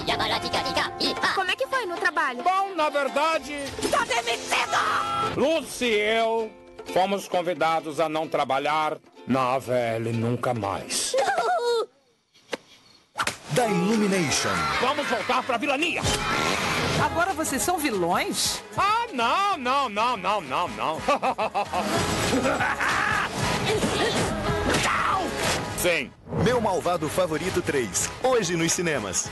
Como é que foi no trabalho? Bom, na verdade... Tá demitido! Lucy e eu fomos convidados a não trabalhar na AVL nunca mais. Da Illumination. Vamos voltar pra vilania. Agora vocês são vilões? Ah, não. Sim. Meu Malvado Favorito 3. Hoje nos cinemas.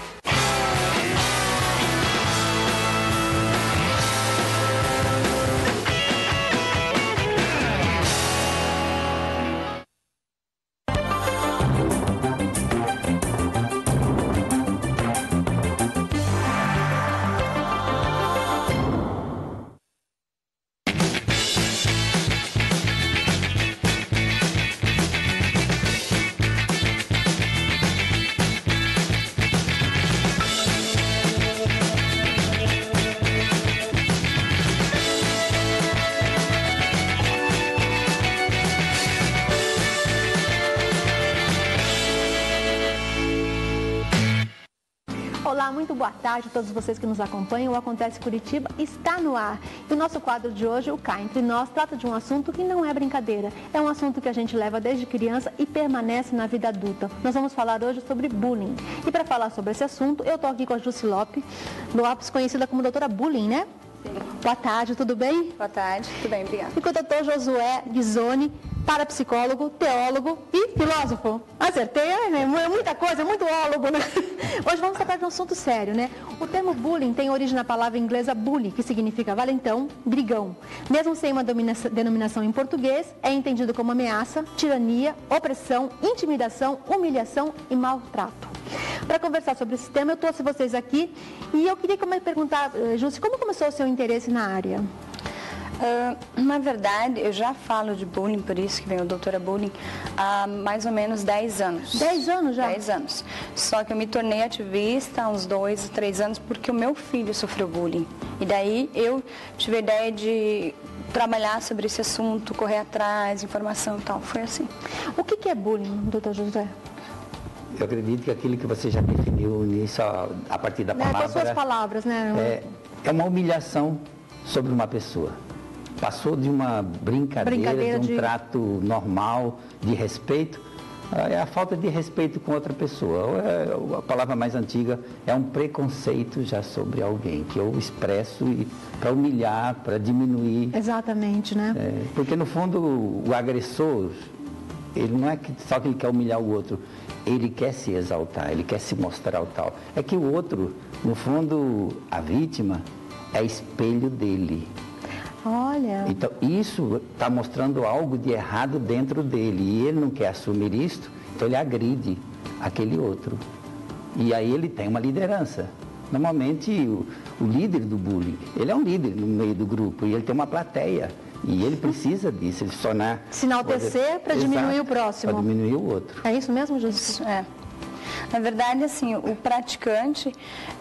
Olá, muito boa tarde a todos vocês que nos acompanham. O Acontece Curitiba está no ar. E o nosso quadro de hoje, o Cá Entre Nós, trata de um assunto que não é brincadeira. É um assunto que a gente leva desde criança e permanece na vida adulta. Nós vamos falar hoje sobre bullying. E para falar sobre esse assunto, eu estou aqui com a Jussi Lopes, conhecida como doutora Bullying, né? Sim. Boa tarde, tudo bem? Boa tarde, tudo bem, obrigada. E com o doutor Josué Ghisoni, parapsicólogo, teólogo e filósofo. Acertei, é muita coisa, muito ólogo, né? Hoje vamos tratar de um assunto sério, né? O termo bullying tem origem na palavra inglesa bully, que significa valentão, brigão. Mesmo sem uma denominação em português, é entendido como ameaça, tirania, opressão, intimidação, humilhação e maltrato. Para conversar sobre esse tema, eu trouxe vocês aqui e eu queria perguntar, Jussi, como começou o seu interesse na área? Na verdade, eu já falo de bullying, por isso que vem o doutora Bullying, há mais ou menos 10 anos. 10 anos já? 10 anos. Só que eu me tornei ativista há uns 2, 3 anos porque o meu filho sofreu bullying. E daí eu tive a ideia de trabalhar sobre esse assunto, correr atrás, informação e tal. Foi assim. O que é bullying, doutor José? Eu acredito que aquilo que você já definiu nisso, a partir da palavra... Com as suas palavras, né? É uma humilhação sobre uma pessoa. Passou de uma brincadeira de um trato normal, de respeito, é a falta de respeito com outra pessoa. A palavra mais antiga é um preconceito já sobre alguém, que eu expresso para humilhar, para diminuir. Exatamente, né? Porque, no fundo, o agressor, ele não é só que ele quer humilhar o outro, ele quer se exaltar, ele quer se mostrar o tal. É que o outro, no fundo, a vítima é espelho dele. Olha. Então, isso está mostrando algo de errado dentro dele. E ele não quer assumir isso, então ele agride aquele outro. E aí ele tem uma liderança. Normalmente, o líder do bullying, ele é um líder no meio do grupo e ele tem uma plateia. E ele precisa disso, ele se enaltecer para diminuir o próximo. Para diminuir o outro. É isso mesmo, Jussi? Isso, é. Na verdade, assim, o praticante...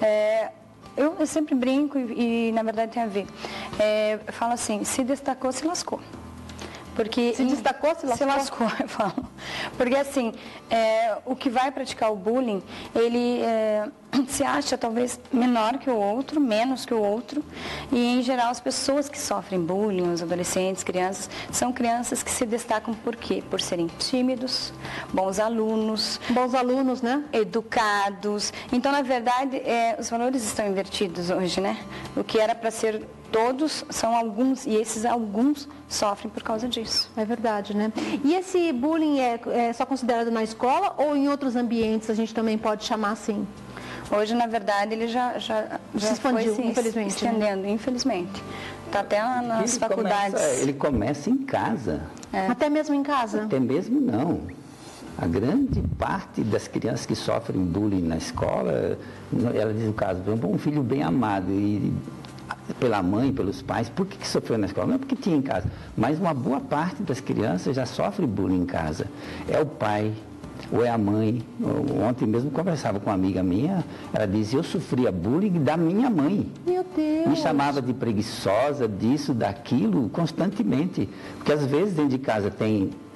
Eu sempre brinco e, na verdade, tem a ver. Eu falo assim, se destacou, se lascou. Porque se destacou, se lascou? Se lascou, eu falo. Porque, assim, o que vai praticar o bullying, ele se acha talvez menor que o outro, menos que o outro. E, em geral, as pessoas que sofrem bullying, os adolescentes, crianças, são crianças que se destacam por quê? Por serem tímidos, bons alunos. Bons alunos, né? Educados. Então, na verdade, os valores estão invertidos hoje, né? O que era para ser todos, são alguns, e esses alguns sofrem por causa disso. É verdade, né? E esse bullying é só considerado na escola ou em outros ambientes a gente também pode chamar assim? Hoje, na verdade, ele já se expandiu, foi infelizmente, estendendo, né? Infelizmente. Está até nas faculdades. Ele começa em casa. Até mesmo em casa? Até mesmo não. A grande parte das crianças que sofrem bullying na escola, ela diz o caso, um filho bem amado e pela mãe, pelos pais. Por que sofreu na escola? Não é porque tinha em casa, mas uma boa parte das crianças já sofre bullying em casa. É o pai, ou é a mãe. Ontem mesmo conversava com uma amiga minha, ela dizia, eu sofria bullying da minha mãe. Meu Deus! Me chamava de preguiçosa, disso, daquilo, constantemente. Porque às vezes dentro de casa tem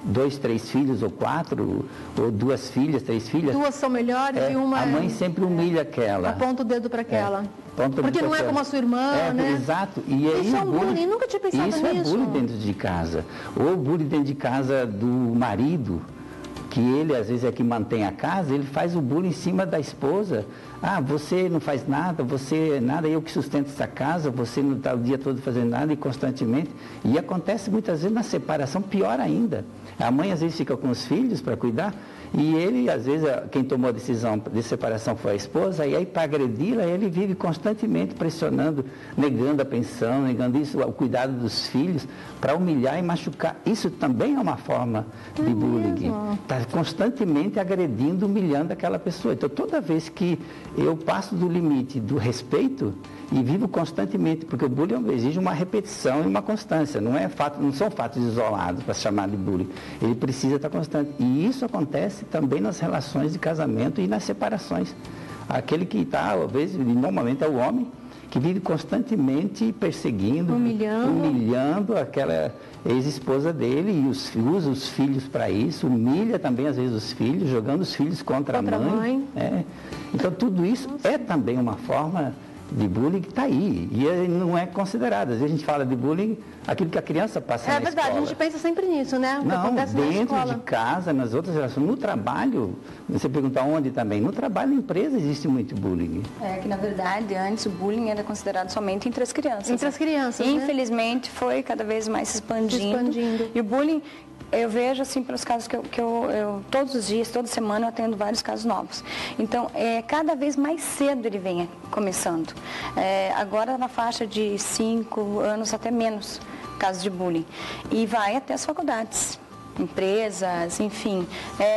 2, 3 filhos ou 4, ou 2 filhas, 3 filhas. 2 são melhores e uma... A mãe sempre humilha aquela. Aponta o dedo para aquela. Porque não é como a sua irmã, né? Exato. E aí, isso é um bullying, nunca tinha pensado nisso. Isso é bullying dentro de casa. Ou bullying dentro de casa do marido, que ele às vezes é que mantém a casa, ele faz o bullying em cima da esposa. Ah, você não faz nada, você nada, eu que sustento essa casa, você não está o dia todo fazendo nada e constantemente. E acontece muitas vezes na separação, pior ainda. A mãe às vezes fica com os filhos para cuidar e ele, às vezes, quem tomou a decisão de separação foi a esposa, e aí para agredi-la, ele vive constantemente pressionando, negando a pensão, negando isso, o cuidado dos filhos, para humilhar e machucar. Isso também é uma forma de bullying. Está constantemente agredindo, humilhando aquela pessoa. Então, toda vez que eu passo do limite do respeito e vivo constantemente, porque o bullying exige uma repetição e uma constância, não são fatos isolados para se chamar de bullying. Ele precisa estar constante. E isso acontece também nas relações de casamento e nas separações. Aquele que está, às vezes, normalmente é o homem, que vive constantemente perseguindo, humilhando aquela ex-esposa dele e usa os filhos para isso, humilha também às vezes os filhos, jogando os filhos contra a mãe. Então tudo isso é também uma forma de bullying que está aí, e não é considerado. Às vezes a gente fala de bullying, aquilo que a criança passa na escola. É verdade, a gente pensa sempre nisso, né? O que não, acontece na dentro escola. de casa, nas outras relações, no trabalho, você pergunta onde também, no trabalho, na empresa, existe muito bullying. É que, na verdade, antes o bullying era considerado somente entre as crianças. Entre as crianças, Infelizmente, foi cada vez mais se expandindo. E o bullying... Eu vejo, assim, pelos casos que eu todos os dias, toda semana, eu atendo vários casos novos. Então, cada vez mais cedo ele vem começando. Agora, na faixa de 5 anos, até menos, casos de bullying. E vai até as faculdades, empresas, enfim.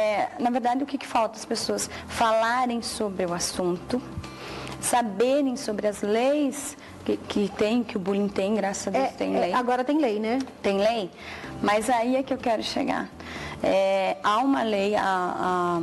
Na verdade, o que falta? As pessoas falarem sobre o assunto, saberem sobre as leis que o bullying tem, graças a Deus tem lei. Agora tem lei, né? Tem lei, mas aí é que eu quero chegar. Há uma lei, a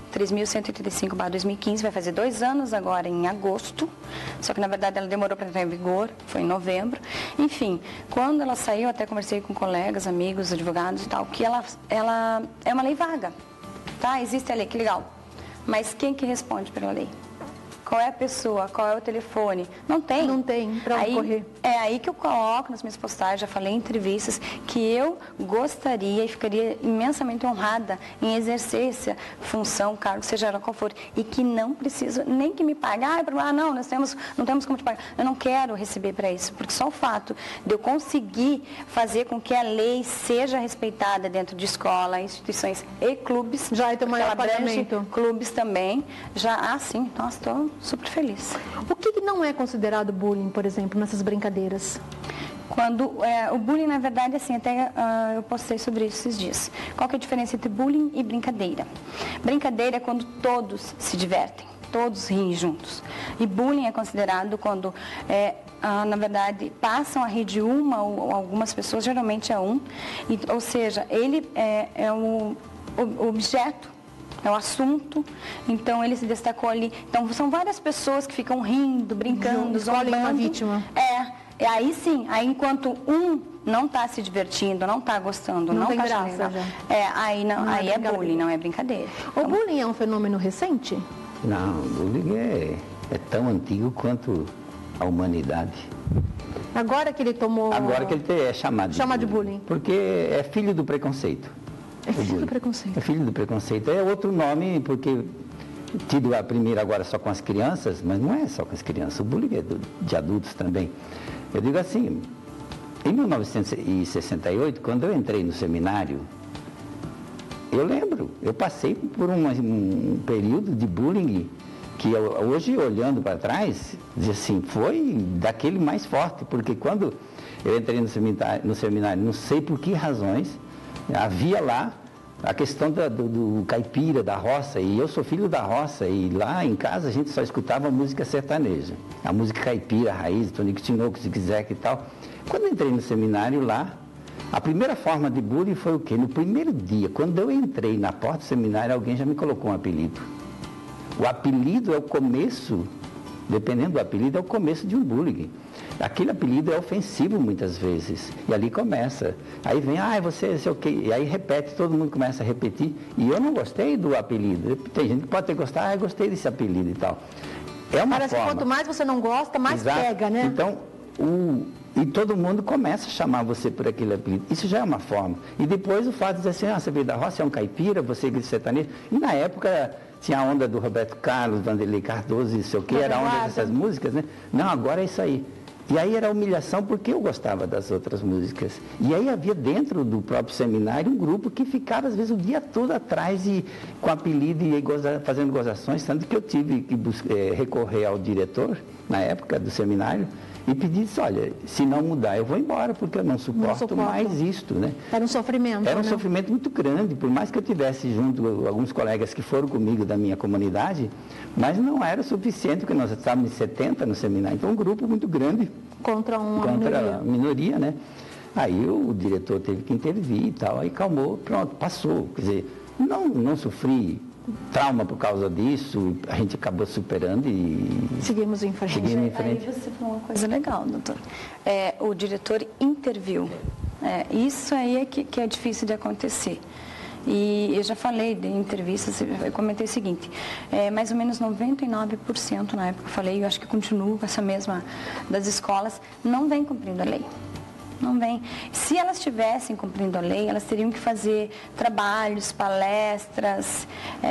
3.185/2015, vai fazer 2 anos agora em agosto, só que na verdade ela demorou para entrar em vigor, foi em novembro. Enfim, quando ela saiu, até conversei com colegas, amigos, advogados e tal, que ela é uma lei vaga, tá? Existe a lei, que legal, mas quem que responde pela lei? Qual é a pessoa? Qual é o telefone? Não tem. Não tem para onde correr. É aí que eu coloco nas minhas postagens, já falei em entrevistas, que eu gostaria e ficaria imensamente honrada em exercer essa função, cargo, seja ela qual for, e que não preciso nem que me pague. Não, não temos como te pagar. Eu não quero receber para isso, porque só o fato de eu conseguir fazer com que a lei seja respeitada dentro de escola, instituições e clubes. Já tem maior pagamento. Clubes também. Sim, nossa, estou super feliz. O que não é considerado bullying, por exemplo, nessas brincadeiras? O bullying, na verdade, assim, até eu postei sobre isso esses dias. Qual que é a diferença entre bullying e brincadeira? Brincadeira é quando todos se divertem, todos riem juntos. E bullying é considerado quando, na verdade, passam a rir de uma ou algumas pessoas, geralmente é um, ou seja, ele é o objeto, é o assunto, então ele se destacou ali. Então são várias pessoas que ficam rindo, brincando, zombando. Uma vítima. Aí sim, aí enquanto um não está se divertindo, não está gostando, não está achando legal, aí é bullying, não é brincadeira. O bullying é um fenômeno recente? Não, o bullying é tão antigo quanto a humanidade. Agora que ele tomou... Agora que ele é chamado de bullying. Porque é filho do preconceito. É filho do preconceito. É filho do preconceito. É outro nome, porque tido a primeira agora só com as crianças, mas não é só com as crianças, o bullying é de adultos também. Eu digo assim, em 1968, quando eu entrei no seminário, eu lembro, eu passei por um período de bullying que hoje, olhando para trás, diz assim, foi daquele mais forte, porque quando eu entrei no seminário, não sei por que razões, havia lá a questão do caipira, da roça, e eu sou filho da roça, e lá em casa a gente só escutava música sertaneja, a música caipira, raiz, Tonico Tinoco, Zigue-Zague e tal. Quando eu entrei no seminário lá, a primeira forma de bullying foi o quê? No primeiro dia, quando eu entrei na porta do seminário, alguém já me colocou um apelido. O apelido é o começo Dependendo do apelido, é o começo de um bullying. Aquele apelido é ofensivo muitas vezes. E ali começa. Aí vem, você, sei o quê. E aí repete, todo mundo começa a repetir. E eu não gostei do apelido. Tem gente que pode ter gostado, eu gostei desse apelido e tal. É uma Parece forma. que quanto mais você não gosta, mais Exato. pega, né? Então, e todo mundo começa a chamar você por aquele apelido. Isso já é uma forma. E depois o fato de dizer assim, você veio da roça, é um caipira, você é sertanejo. E na época tinha a onda do Roberto Carlos, Vanderlei Cardoso e sei o quê, era a onda dessas músicas, né? Não, agora é isso aí. E aí era humilhação porque eu gostava das outras músicas. E aí havia dentro do próprio seminário um grupo que ficava às vezes o dia todo atrás e com apelido e fazendo gozações, tanto que eu tive que recorrer ao diretor, na época do seminário, e pedir, olha, se não mudar eu vou embora, porque eu não suporto mais isto, né? Era um sofrimento, Era um sofrimento muito grande, por mais que eu tivesse junto alguns colegas que foram comigo da minha comunidade, mas não era suficiente, porque nós estávamos em 70 no seminário, então um grupo muito grande contra a minoria, né? Aí o diretor teve que intervir e tal, aí calmou, pronto, passou. Quer dizer, não sofri trauma por causa disso, a gente acabou superando e seguimos em frente. Aí você falou uma coisa legal, doutor. O diretor interviu. Isso aí é que é difícil de acontecer. E eu já falei em entrevistas, eu comentei o seguinte, mais ou menos 99% na época eu falei, eu acho que continuo com essa mesma das escolas, não vem cumprindo a lei. Não vem. Se elas estivessem cumprindo a lei, elas teriam que fazer trabalhos, palestras,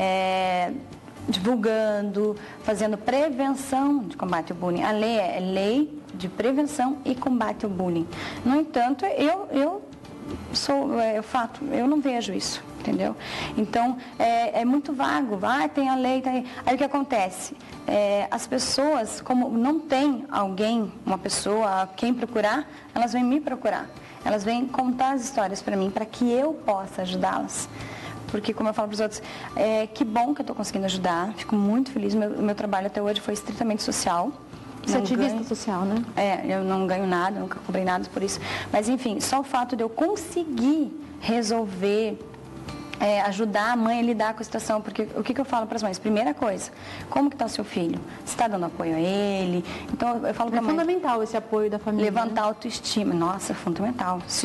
divulgando, fazendo prevenção de combate ao bullying. A lei é lei de prevenção e combate ao bullying. No entanto, eu fato, eu não vejo isso, entendeu? Então, é muito vago. Tem a lei, tá aí. Aí o que acontece? As pessoas, como não tem alguém, uma pessoa, quem procurar, elas vêm me procurar. Elas vêm contar as histórias para mim, para que eu possa ajudá-las. Porque, como eu falo para os outros, que bom que eu estou conseguindo ajudar, fico muito feliz. Meu trabalho até hoje foi estritamente social. Você é ativista social, né? Eu não ganho nada, nunca cobrei nada por isso. Mas, enfim, só o fato de eu conseguir resolver, ajudar a mãe a lidar com a situação. Porque o que eu falo para as mães? Primeira coisa, como que está o seu filho? Você está dando apoio a ele? Então, eu falo para a mãe... É fundamental esse apoio da família. Levantar a autoestima. Nossa, é fundamental. Se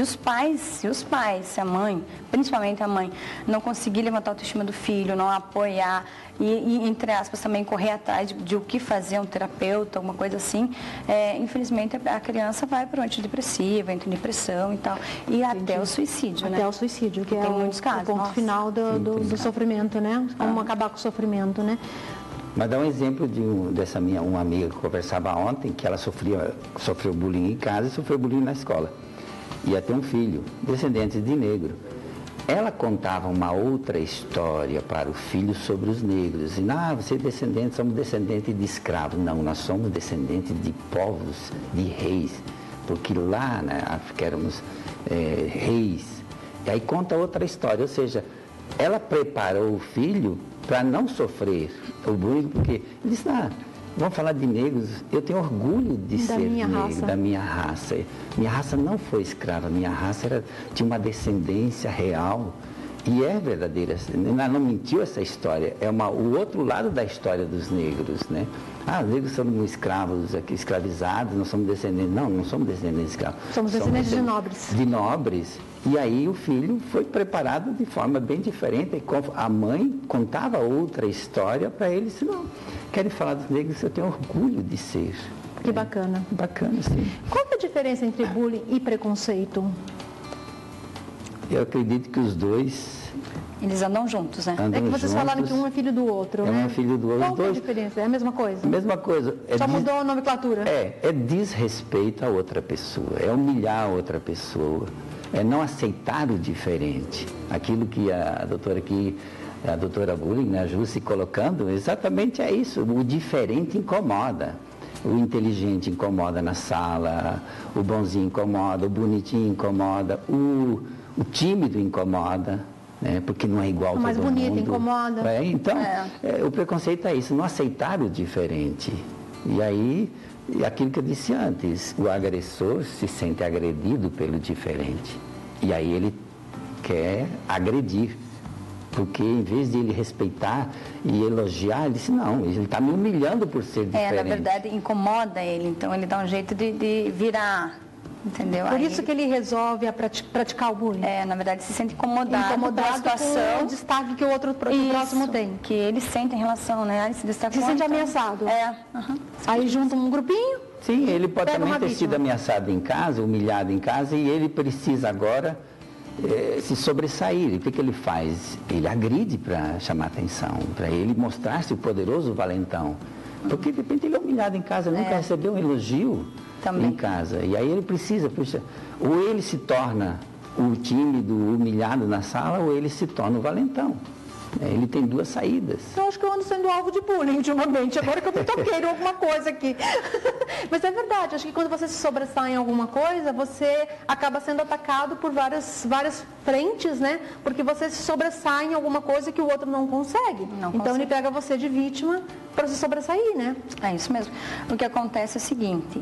a mãe, principalmente a mãe, não conseguir levantar a autoestima do filho, não apoiar e entre aspas, também correr atrás de o que fazer, um terapeuta, alguma coisa assim, infelizmente a criança vai para o antidepressivo, entra em depressão e tal. E até o suicídio, né? Até o suicídio, que tem muitos casos. O ponto final do sofrimento, né? Como acabar com o sofrimento, né? Mas dá um exemplo dessa uma amiga que conversava ontem, que ela sofreu bullying em casa e sofreu bullying na escola. Ia ter um filho, descendente de negro. Ela contava uma outra história para o filho sobre os negros. E, você é descendente, somos descendentes de escravos. Não, nós somos descendentes de povos, de reis. Porque lá na África éramos reis. E aí conta outra história, ou seja, ela preparou o filho para não sofrer o bullying, porque ele disse, vamos falar de negros, eu tenho orgulho de ser negro, da minha raça. Minha raça não foi escrava, minha raça tinha uma descendência real e é verdadeira. Ela não mentiu essa história, o outro lado da história dos negros, né? Os negros somos escravos aqui, escravizados, nós somos descendentes. Não somos descendentes de escravos. Somos descendentes de nobres. De nobres. E aí o filho foi preparado de forma bem diferente. A mãe contava outra história para ele, disse, não, querem falar dos negros, eu tenho orgulho de ser. Que bacana. Bacana, sim. Qual que é a diferença entre bullying e preconceito? Eu acredito que os dois... Eles andam juntos, né? É que vocês falaram que um é filho do outro, né? Um é filho do outro. Qual que é a diferença? É a mesma coisa? A mesma coisa. Só mudou a nomenclatura? É desrespeito a outra pessoa, é humilhar a outra pessoa, é não aceitar o diferente. Aquilo que a doutora Bullying, né, a Ju, se colocando, exatamente é isso. O diferente incomoda. O inteligente incomoda na sala, o bonzinho incomoda, o bonitinho incomoda, o tímido incomoda. Porque não é igual todo mundo. O mais bonito incomoda. Então, o preconceito é isso, não aceitar o diferente. E aí, aquilo que eu disse antes, o agressor se sente agredido pelo diferente. E aí ele quer agredir. Porque em vez de ele respeitar e elogiar, ele disse, não, ele está me humilhando por ser diferente. Na verdade, incomoda ele, então ele dá um jeito de virar, entendeu? Por isso que ele resolve praticar o bullying. Na verdade, se sente incomodado pela situação. Com o destaque que o outro próximo tem. Que ele sente em relação, né? Ele se destacou. Se sente ameaçado. Uhum. Aí junta um grupinho. Sim, ele pode também ter sido ameaçado em casa, humilhado em casa, e ele precisa agora se sobressair. O que ele faz? Ele agride para chamar atenção, para ele mostrar-se o poderoso valentão. Porque de repente ele é humilhado em casa, nunca recebeu um elogio também em casa. E aí ele precisa, ou ele se torna o tímido, humilhado na sala, ou ele se torna o valentão. Ele tem duas saídas. Eu acho que eu ando sendo alvo de bullying ultimamente, agora que eu me toquei em alguma coisa aqui. Mas é verdade, acho que quando você se sobressai em alguma coisa, você acaba sendo atacado por várias frentes, né? Porque você se sobressai em alguma coisa que o outro não consegue. Então ele pega você de vítima para se sobressair, né? É isso mesmo. O que acontece é o seguinte,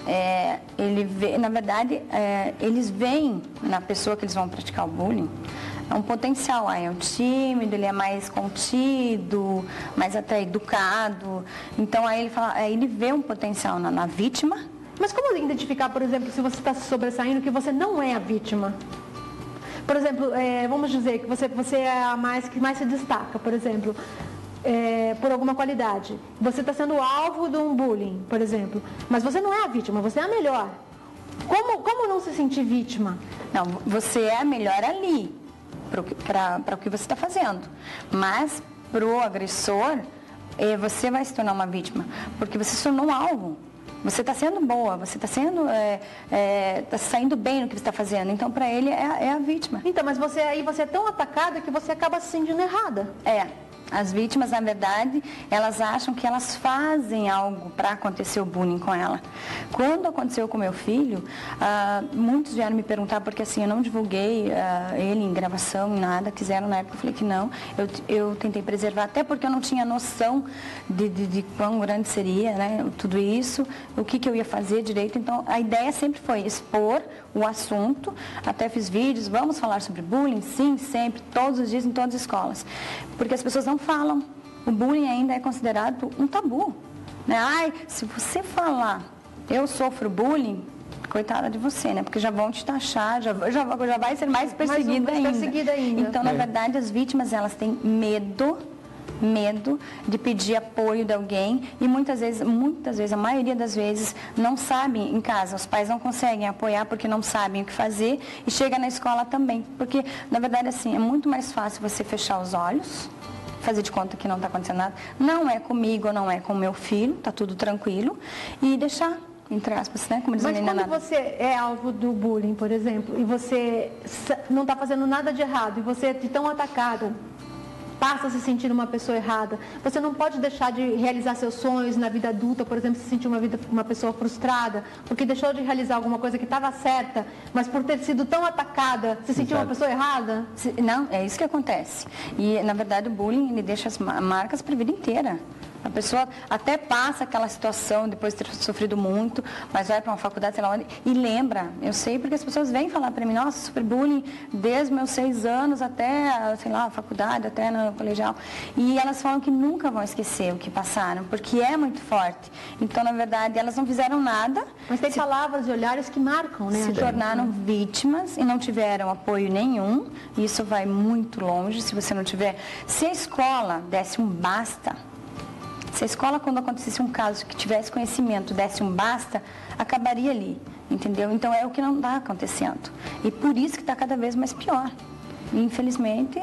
na verdade, eles veem na pessoa que eles vão praticar o bullying, é um potencial, é um tímido, ele é mais contido, mais até educado. Então aí ele vê um potencial na vítima. Mas como identificar, por exemplo, se você está se sobressaindo que você não é a vítima? Por exemplo, vamos dizer que você é a que mais se destaca, por exemplo, por alguma qualidade. Você está sendo alvo de um bullying, por exemplo, mas você não é a vítima, você é a melhor. Como não se sentir vítima? Não, você é a melhor ali. Para o que você está fazendo. Mas, para o agressor, você vai se tornar uma vítima, porque você se tornou um alvo. Você está sendo boa, você está tá saindo bem no que você está fazendo. Então, para ele, é a vítima. Então, mas você é tão atacada que você acaba se sentindo errada. As vítimas, na verdade, elas acham que elas fazem algo para acontecer o bullying com ela. Quando aconteceu com meu filho, muitos vieram me perguntar, porque assim, eu não divulguei ele em gravação, em nada, quiseram na época, eu falei que não. Eu tentei preservar, até porque eu não tinha noção de quão grande seria, né, tudo isso, o que eu ia fazer direito. Então, a ideia sempre foi expor o assunto, até fiz vídeos, vamos falar sobre bullying, sim, sempre, todos os dias, em todas as escolas. Porque as pessoas não falam. O bullying ainda é considerado um tabu. Né? Ai, se você falar, eu sofro bullying, coitada de você, né? Porque já vão te taxar, já vai ser mais perseguida ainda. Então, na verdade, as vítimas, elas têm medo de pedir apoio de alguém e muitas vezes, a maioria das vezes, não sabem em casa. Os pais não conseguem apoiar porque não sabem o que fazer e chega na escola também. Porque, na verdade, assim, é muito mais fácil você fechar os olhos, fazer de conta que não está acontecendo nada, não é comigo, não é com o meu filho, está tudo tranquilo, e deixar, entre aspas, né? Como mas quando você é alvo do bullying, por exemplo, e você não está fazendo nada de errado, e você é tão atacado, passa a se sentir uma pessoa errada, você não pode deixar de realizar seus sonhos na vida adulta, por exemplo, se sentir uma pessoa frustrada, porque deixou de realizar alguma coisa que estava certa, mas por ter sido tão atacada, se sentiu uma pessoa errada? Não, é isso que acontece. E, na verdade, o bullying, ele deixa as marcas para a vida inteira. A pessoa até passa aquela situação depois de ter sofrido muito, mas vai para uma faculdade, sei lá onde, e lembra. Eu sei porque as pessoas vêm falar para mim, nossa, sofri bullying desde meus 6 anos até, sei lá, a faculdade, até no colegial. E elas falam que nunca vão esquecer o que passaram, porque é muito forte. Então, na verdade, elas não fizeram nada. Mas tem palavras e olhares que marcam, né? Se tornaram vítimas e não tiveram apoio nenhum. Isso vai muito longe, se você não tiver... Se a escola desse um basta... Se a escola, quando acontecesse um caso que tivesse conhecimento, desse um basta, acabaria ali, entendeu? Então, é o que não está acontecendo. E por isso que está cada vez mais pior. E, infelizmente,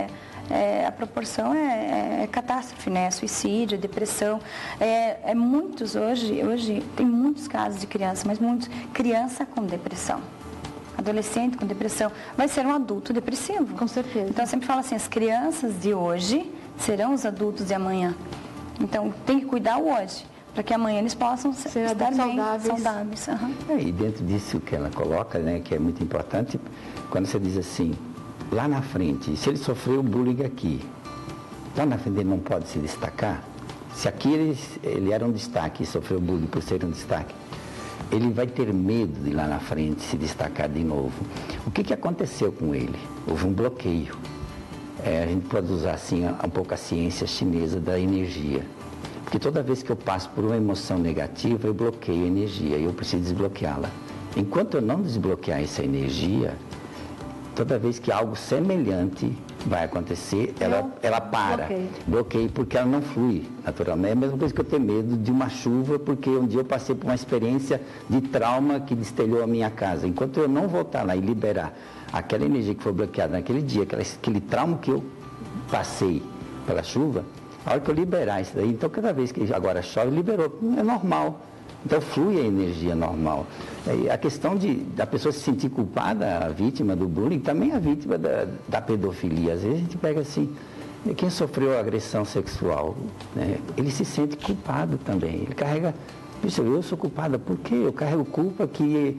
a proporção é catástrofe, né? Suicídio, depressão. Muitos, hoje tem muitos casos de criança, mas muitos, criança com depressão. Adolescente com depressão, vai ser um adulto depressivo. Com certeza. Então, eu sempre falo assim, as crianças de hoje serão os adultos de amanhã. Então, tem que cuidar hoje, para que amanhã eles possam estar bem, saudáveis. Uhum. E dentro disso que ela coloca, né, que é muito importante, quando você diz assim, lá na frente, se ele sofreu bullying aqui, lá na frente ele não pode se destacar, se aqui ele era um destaque e sofreu bullying por ser um destaque, ele vai ter medo de lá na frente se destacar de novo. O que aconteceu com ele? Houve um bloqueio. a gente pode usar assim um pouco a ciência chinesa da energia. Porque toda vez que eu passo por uma emoção negativa, eu bloqueio a energia e eu preciso desbloqueá-la. Enquanto eu não desbloquear essa energia, toda vez que algo semelhante vai acontecer, ela para. Bloqueio porque ela não flui naturalmente. É a mesma coisa que eu ter medo de uma chuva, porque um dia eu passei por uma experiência de trauma que destelhou a minha casa. Enquanto eu não voltar lá e liberar aquela energia que foi bloqueada naquele dia, aquele trauma que eu passei pela chuva, a hora que eu liberar isso daí, então cada vez que agora chove, liberou, é normal. Então flui a energia normal. A questão da pessoa se sentir culpada, a vítima do bullying, também é a vítima da pedofilia. Às vezes a gente pega assim, quem sofreu agressão sexual, né, ele se sente culpado também. Ele carrega, eu sou culpada, por quê? Eu carrego culpa que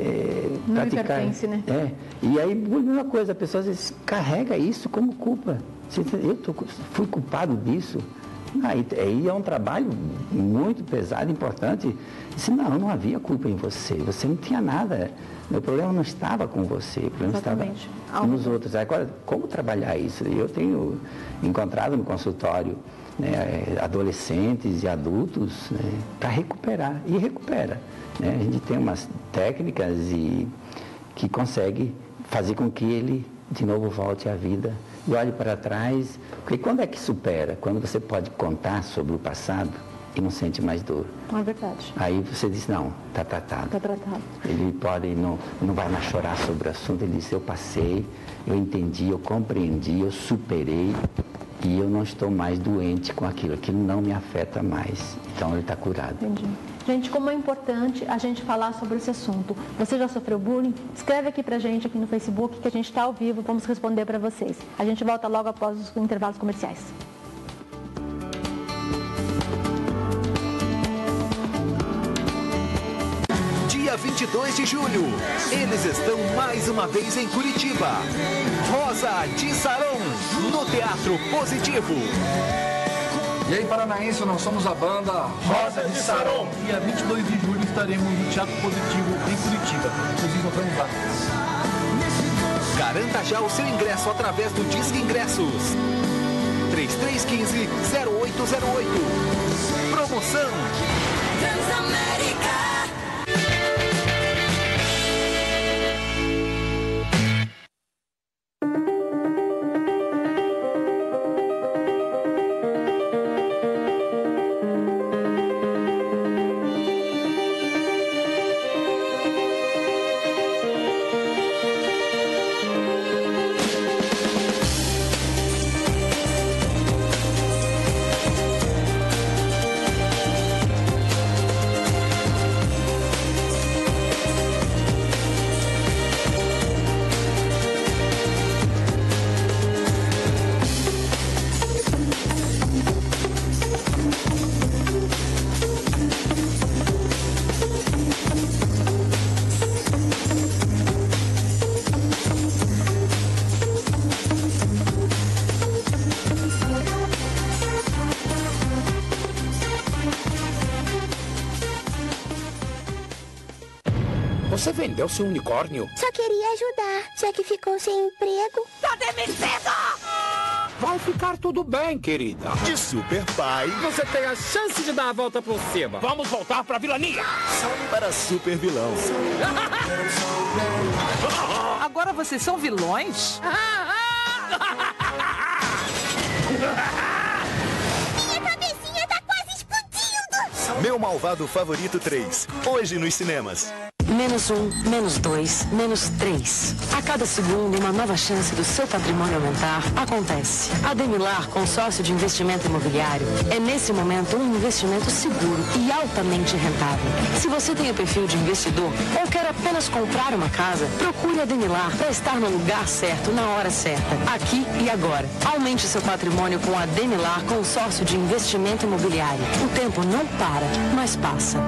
não me pertence, né? E aí, a mesma coisa, a pessoa às vezes carrega isso como culpa. Fui culpado disso. Aí é um trabalho muito pesado, importante. Disse, não havia culpa em você, você não tinha nada. Meu problema não estava com você, o problema estava nos outros. Agora, como trabalhar isso? Eu tenho encontrado no consultório, né, adolescentes e adultos, né, para recuperar, e recupera. Né? A gente tem umas técnicas que consegue fazer com que ele de novo volte à vida e olhe para trás, porque quando é que supera? Quando você pode contar sobre o passado e não sente mais dor. É verdade. Aí você diz, não, está tratado. Está tratado. Ele não vai mais chorar sobre o assunto, ele diz, eu passei, eu entendi, eu compreendi, eu superei e eu não estou mais doente com aquilo não me afeta mais. Então ele está curado. Entendi. Gente, como é importante a gente falar sobre esse assunto. Você já sofreu bullying? Escreve aqui pra gente, aqui no Facebook, que a gente está ao vivo, vamos responder para vocês. A gente volta logo após os intervalos comerciais. Dia 22 de julho, eles estão mais uma vez em Curitiba. Rosa de Saron, no Teatro Positivo. E aí, paranaense, nós somos a banda Rosa de Saron. Dia 22 de julho estaremos no Teatro Positivo em Curitiba. Nos encontramos lá. Garanta já o seu ingresso através do Disque Ingressos. 3315-0808. Promoção Transamérica. Você vendeu seu unicórnio? Só queria ajudar, já que ficou sem emprego. Tá demitido! Vai ficar tudo bem, querida. de Super Pai Você tem a chance de dar a volta por cima. Vamos voltar pra vilania. para Super Vilão. Agora vocês são vilões? Minha cabecinha tá quase explodindo! Meu Malvado Favorito 3, hoje nos cinemas. Menos 1, menos 2, menos 3. A cada segundo, uma nova chance do seu patrimônio aumentar acontece. A Demilar Consórcio de Investimento Imobiliário é, nesse momento, um investimento seguro e altamente rentável. Se você tem o perfil de investidor ou quer apenas comprar uma casa, procure a Demilar para estar no lugar certo, na hora certa, aqui e agora. Aumente seu patrimônio com a Demilar Consórcio de Investimento Imobiliário. O tempo não para, mas passa.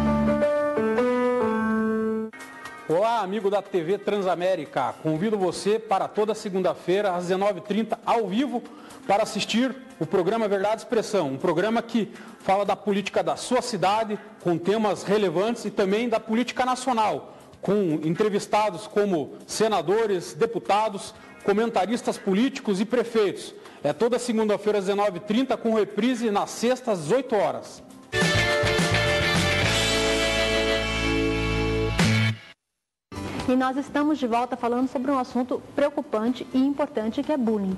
Olá, amigo da TV Transamérica. Convido você para toda segunda-feira, às 19h30, ao vivo, para assistir o programa Verdade e Expressão. Um programa que fala da política da sua cidade, com temas relevantes e também da política nacional, com entrevistados como senadores, deputados, comentaristas políticos e prefeitos. É toda segunda-feira às 19h30, com reprise na sexta às 18 horas. E nós estamos de volta falando sobre um assunto preocupante e importante, que é bullying.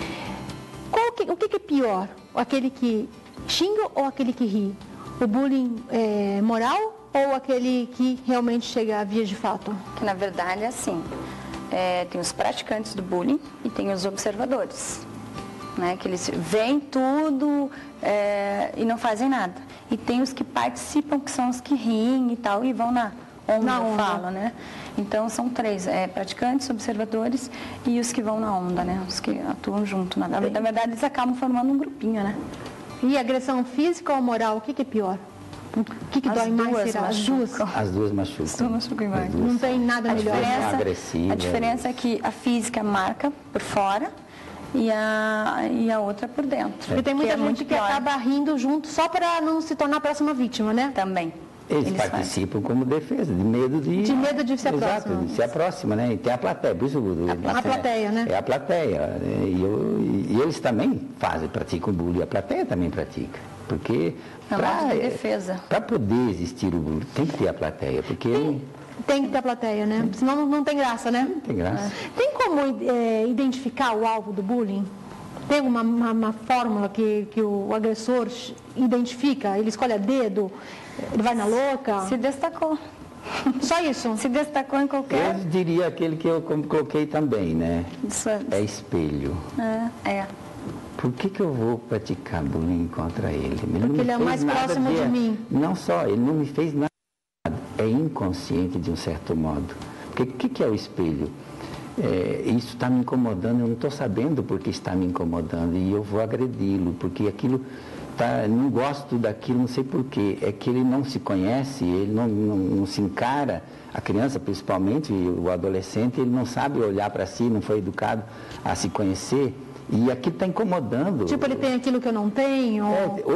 O que é pior? Aquele que xinga ou aquele que ri? O bullying moral ou aquele que realmente chega a vias de fato? Que na verdade é assim, tem os praticantes do bullying e tem os observadores, né? Que eles veem tudo e não fazem nada. E tem os que participam, que são os que riem e tal, e vão na onda, fala, né? Então são três, praticantes, observadores e os que vão na onda, né? Os que atuam junto. Na verdade, eles acabam formando um grupinho, né? E agressão física ou moral, o que é pior? O que dói mais? Será? As duas? As duas machucam. As duas machucam mais. Não tem nada melhor. A diferença é que a física marca por fora e a outra por dentro. Porque tem muita gente que acaba rindo junto só para não se tornar a próxima vítima, né? Também. Eles participam como defesa, de medo de... De medo de ser a próxima. Exato, de ser a próxima, né? E tem a plateia, por isso... A plateia, né? É a plateia. E eles também praticam bullying, a plateia também pratica. Porque para poder existir o bullying, tem que ter a plateia, porque... Tem que ter a plateia, né? Senão não tem graça, né? Não tem graça. Tem como identificar o alvo do bullying? Tem uma fórmula que o agressor identifica? Ele escolhe a dedo? Ele vai na louca? Se destacou. Só isso? Se destacou em qualquer... Eu diria aquele que eu coloquei também, né? É espelho. Por que eu vou praticar bullying contra ele? Porque ele é o mais próximo de mim. Não só, ele não me fez nada. É inconsciente de um certo modo. Porque o que é o espelho? Isso está me incomodando, eu não estou sabendo porque está me incomodando e eu vou agredi-lo, porque aquilo... não gosto daquilo, não sei porquê. É que ele não se conhece, ele não se encara, a criança principalmente, o adolescente, ele não sabe olhar para si, não foi educado a se conhecer, e aquilo está incomodando. Tipo, ele tem aquilo que eu não tenho?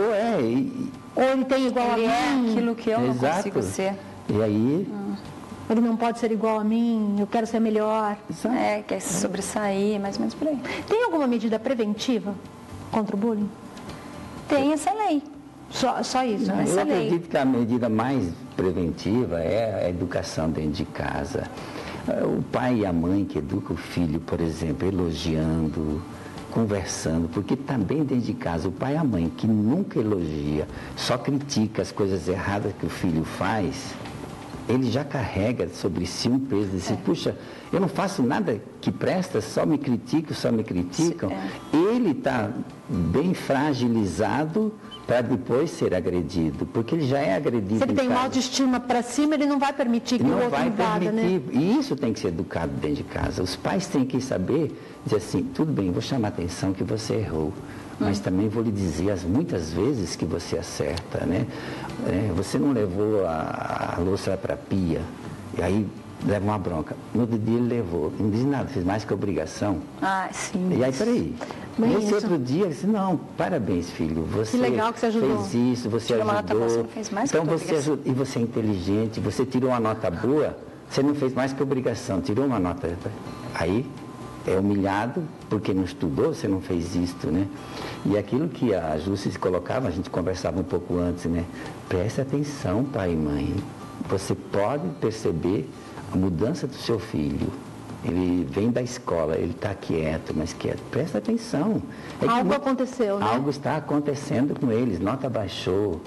Ou ele tem igual a mim? Ele é aquilo que eu não consigo ser. E aí... Ele não pode ser igual a mim, eu quero ser melhor. Quer se sobressair, mais ou menos por aí. Tem alguma medida preventiva contra o bullying? Tem essa lei. Só isso? Não, eu acredito que a medida mais preventiva é a educação dentro de casa. O pai e a mãe que educam o filho, por exemplo, elogiando, conversando, porque também dentro de casa o pai e a mãe que nunca elogia, só critica as coisas erradas que o filho faz, ele já carrega sobre si um peso de puxa, eu não faço nada que presta, só me criticam. Ele está bem fragilizado para depois ser agredido, porque ele já é agredido. Se ele tem uma autoestima para cima, ele não vai permitir que o outro invada, né? E isso tem que ser educado dentro de casa. Os pais têm que saber, dizer assim, tudo bem, vou chamar a atenção que você errou, mas também vou lhe dizer muitas vezes que você acerta, né? Você não levou a louça para a pia, e aí leva uma bronca. No outro dia ele levou, não diz nada, fez mais que obrigação. Sim. E aí, peraí. Nesse outro dia, ele disse, não, parabéns, filho, você que legal que você ajudou. fez isso, você ajudou. Você não fez mais então que você ajudou, e você é inteligente, você tirou uma nota boa, você não fez mais que obrigação, tirou uma nota. Aí é humilhado porque não estudou, você não fez isto, né? E aquilo que a Júcia se colocava, a gente conversava um pouco antes, né? Preste atenção, pai e mãe. Você pode perceber a mudança do seu filho. Ele vem da escola, ele está quieto, mas quieto. Presta atenção. Algo aconteceu, né? Algo está acontecendo com eles, nota baixou,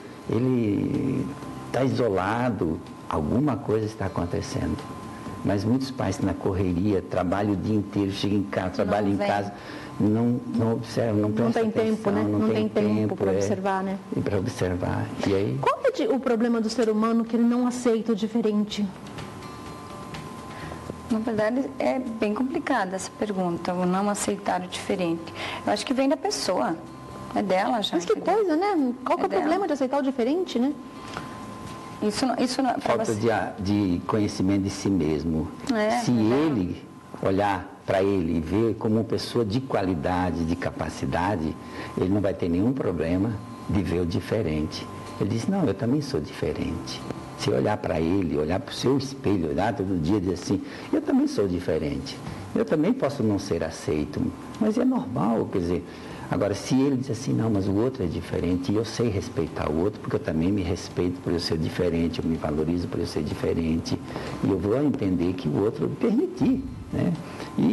ele está isolado, alguma coisa está acontecendo. Mas muitos pais na correria, trabalham o dia inteiro, chegam em casa, trabalham em casa, não observam, não prestam atenção. Não tem tempo, né? Não tem tempo para observar, né? Para observar. E aí? Qual é o problema do ser humano que ele não aceita o diferente? Na verdade, é bem complicada essa pergunta, o não aceitar o diferente. Eu acho que vem da pessoa, é dela já. Mas que coisa, né? Qual que é o problema de aceitar o diferente, né? Isso não, falta de conhecimento de si mesmo. Se ele olhar para ele e ver como uma pessoa de qualidade, de capacidade, ele não vai ter nenhum problema de ver o diferente. Ele diz, não, eu também sou diferente. Você olhar para ele, olhar para o seu espelho, olhar todo dia e dizer assim, eu também sou diferente, eu também posso não ser aceito, mas é normal, quer dizer, agora se ele diz assim, não, mas o outro é diferente, e eu sei respeitar o outro, porque eu também me respeito por eu ser diferente, eu me valorizo por eu ser diferente, e eu vou entender que o outro permitir, né? E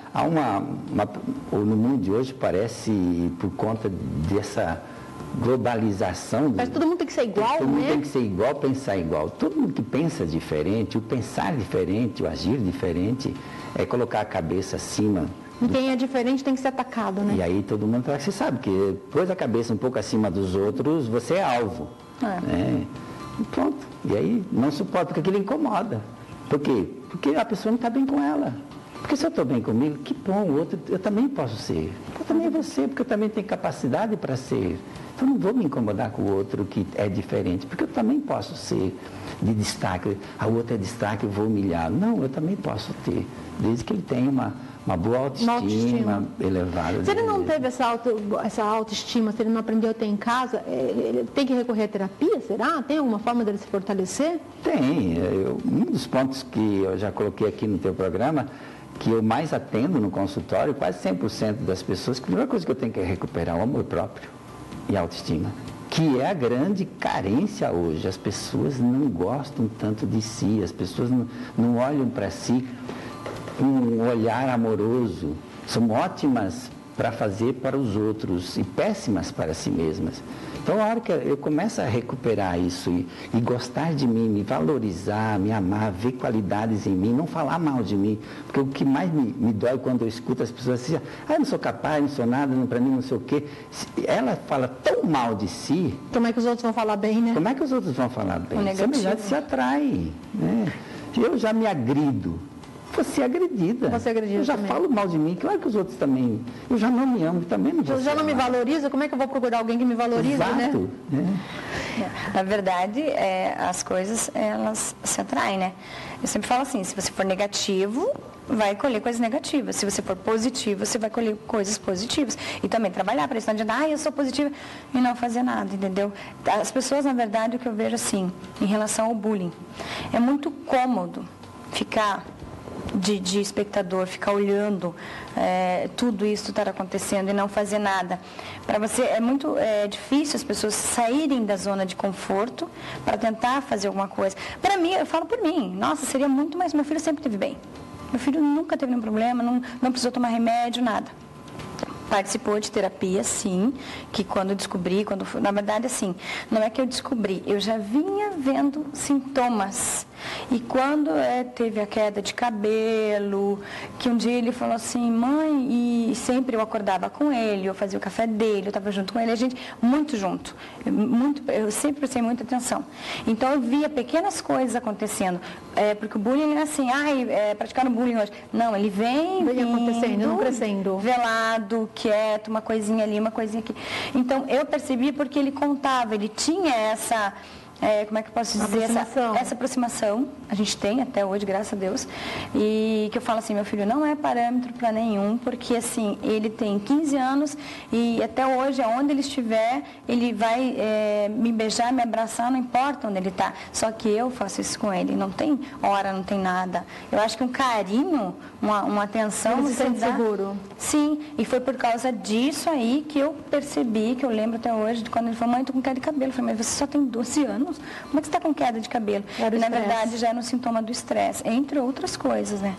no mundo de hoje parece, por conta dessa globalização. Mas todo mundo tem que ser igual, todo mundo né? tem que ser igual, pensar igual. Todo mundo que pensa diferente, o pensar diferente, o agir diferente, é colocar a cabeça acima. E quem é diferente tem que ser atacado, né? E aí todo mundo fala, você sabe que pôs a cabeça um pouco acima dos outros, você é alvo. Né? E pronto. E aí não suporta, porque aquilo incomoda. Por quê? Porque a pessoa não está bem com ela. Porque se eu estou bem comigo, que bom, o outro eu também posso ser. Eu também vou ser, porque eu também tenho capacidade para ser. Então não vou me incomodar com o outro que é diferente, porque eu também posso ser de destaque. A outra é destaque, eu vou humilhar. Não, eu também posso ter, desde que ele tenha uma boa autoestima elevada. Se ele não teve essa autoestima, se ele não aprendeu a ter em casa, ele tem que recorrer à terapia, será? Tem alguma forma dele se fortalecer? Tem. Um dos pontos que eu já coloquei aqui no teu programa, que eu mais atendo no consultório, quase 100% das pessoas, que a primeira coisa que eu tenho que recuperar é o amor próprio e a autoestima, que é a grande carência hoje. As pessoas não gostam tanto de si, as pessoas não olham para si com um olhar amoroso. São ótimas para fazer para os outros e péssimas para si mesmas. Então, a hora que eu começo a recuperar isso e gostar de mim, me valorizar, me amar, ver qualidades em mim, não falar mal de mim, porque o que mais me dói quando eu escuto as pessoas assim, eu não sou capaz, não sou nada, para mim não sei o quê. Ela fala tão mal de si. Como é que os outros vão falar bem, né? Como é que os outros vão falar bem? Essa amizade se atrai, né? Eu já me agrido. Você é agredida. Você é agredida. Eu já falo mal de mim, claro que os outros também. Eu já não me amo, também não vou. Eu já não me valorizo, como é que eu vou procurar alguém que me valorize, Exato, né? Na verdade, as coisas, elas se atraem, né? Eu sempre falo assim, se você for negativo, vai colher coisas negativas. Se você for positivo, você vai colher coisas positivas. E também trabalhar para isso, não adianta, eu sou positiva e não fazer nada, entendeu? As pessoas, na verdade, o que eu vejo assim, em relação ao bullying, é muito cômodo ficar de espectador, ficar olhando tudo isso estar acontecendo e não fazer nada. Para você é muito difícil as pessoas saírem da zona de conforto para tentar fazer alguma coisa. Para mim, eu falo por mim, nossa, seria muito mais, meu filho sempre teve bem. Meu filho nunca teve nenhum problema, não precisou tomar remédio, nada. Participou de terapia, sim, que quando descobri, na verdade, assim, não é que eu descobri, eu já vinha vendo sintomas. E quando teve a queda de cabelo, que um dia ele falou assim, mãe, e sempre eu acordava com ele, eu fazia o café dele, eu estava junto com ele, a gente muito junto, eu sempre prestei muita atenção. Então eu via pequenas coisas acontecendo, porque o bullying é assim, praticaram bullying hoje. Não, ele vem acontecendo, não crescendo. Velado, quieto, uma coisinha ali, uma coisinha aqui. Então eu percebi porque ele contava, ele tinha essa... como é que eu posso dizer? Essa aproximação, a gente tem até hoje, graças a Deus, e que eu falo assim, meu filho não é parâmetro para nenhum, porque assim, ele tem 15 anos e até hoje, aonde ele estiver, ele vai me beijar, me abraçar, não importa onde ele está, só que eu faço isso com ele, não tem hora, não tem nada. Eu acho que um carinho, uma atenção... Ele se sente seguro. Sim, e foi por causa disso aí que eu percebi, que eu lembro até hoje, de quando ele falou, mãe, tô com queda de cabelo. Eu falei, mas você só tem 12 anos? Como é que você está com queda de cabelo? E, na verdade, já era um sintoma do estresse, entre outras coisas, né?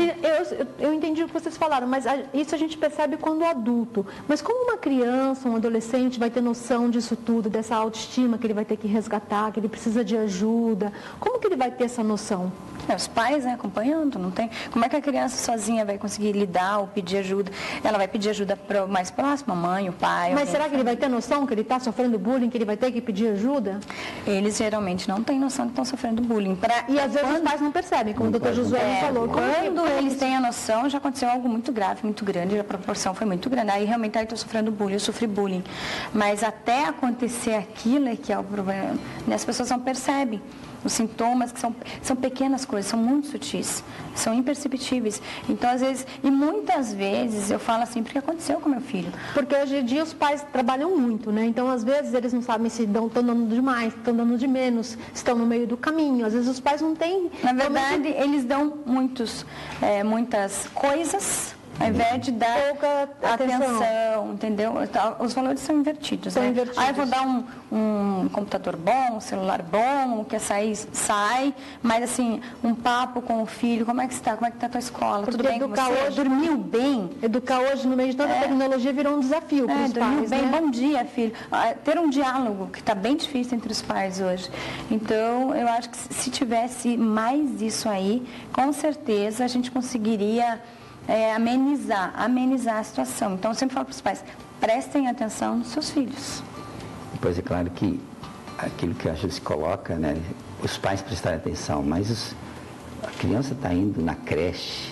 E eu entendi o que vocês falaram, mas isso a gente percebe quando adulto. Mas como uma criança, um adolescente vai ter noção disso tudo, dessa autoestima que ele vai ter que resgatar, que ele precisa de ajuda? Como que ele vai ter essa noção? Os pais, né, acompanhando, não tem... Como é que a criança sozinha vai conseguir lidar ou pedir ajuda? Ela vai pedir ajuda para o mais próximo, a mãe, o pai... Mas será que ele vai ter noção que ele está sofrendo bullying, que ele vai ter que pedir ajuda? Eles geralmente não têm noção que estão sofrendo bullying. E às vezes os pais não percebem, como o doutor Josué falou. Quando eles têm a noção, já aconteceu algo muito grave, muito grande, a proporção foi muito grande. Aí realmente estou sofrendo bullying, eu sofri bullying. Mas até acontecer aquilo é que é o problema. As pessoas não percebem os sintomas, que são pequenas coisas. coisas, são muito sutis, são imperceptíveis. Então, às vezes, e muitas vezes eu falo assim, porque aconteceu com meu filho. Porque hoje em dia os pais trabalham muito, né? Então, às vezes, eles não sabem se estão dando demais, estão dando de menos, estão no meio do caminho. Às vezes os pais não têm... Na verdade, eles dão muitas coisas, ao invés de dar pouca atenção, entendeu? Os valores são invertidos. São invertidos. Aí eu vou dar um computador bom, um celular bom, quer sair, sai, mas assim, um papo com o filho, como é que está? Como é que está a tua escola? Porque tudo bem com você? hoje, dormiu bem? Educar hoje no meio de tanta tecnologia virou um desafio para os pais, bem, né? Bom dia, filho. Ter um diálogo, que está bem difícil entre os pais hoje. Então, eu acho que se tivesse mais isso aí, com certeza a gente conseguiria amenizar a situação. Então, eu sempre falo para os pais, prestem atenção nos seus filhos. Pois é claro que aquilo que a gente se coloca, né, os pais prestarem atenção, mas a criança está indo na creche,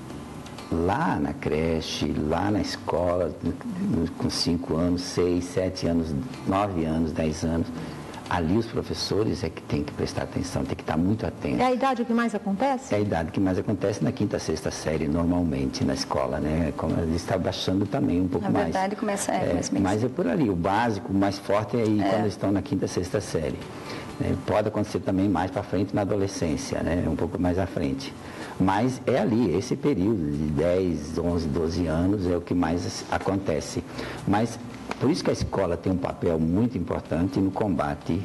lá na escola, com 5 anos, 6, 7 anos, 9 anos, 10 anos, ali os professores é que tem que prestar atenção, tem que estar muito atento. É a idade que mais acontece? É a idade que mais acontece na 5ª, 6ª série, normalmente, na escola, né? Como ele está baixando também um pouco mais. Na verdade, começa mas é por ali, o básico, o mais forte é aí quando eles estão na 5ª, 6ª série. Pode acontecer também mais para frente na adolescência, né? Um pouco mais à frente. Mas é ali, esse período de 10, 11, 12 anos é o que mais acontece. Mas por isso que a escola tem um papel muito importante no combate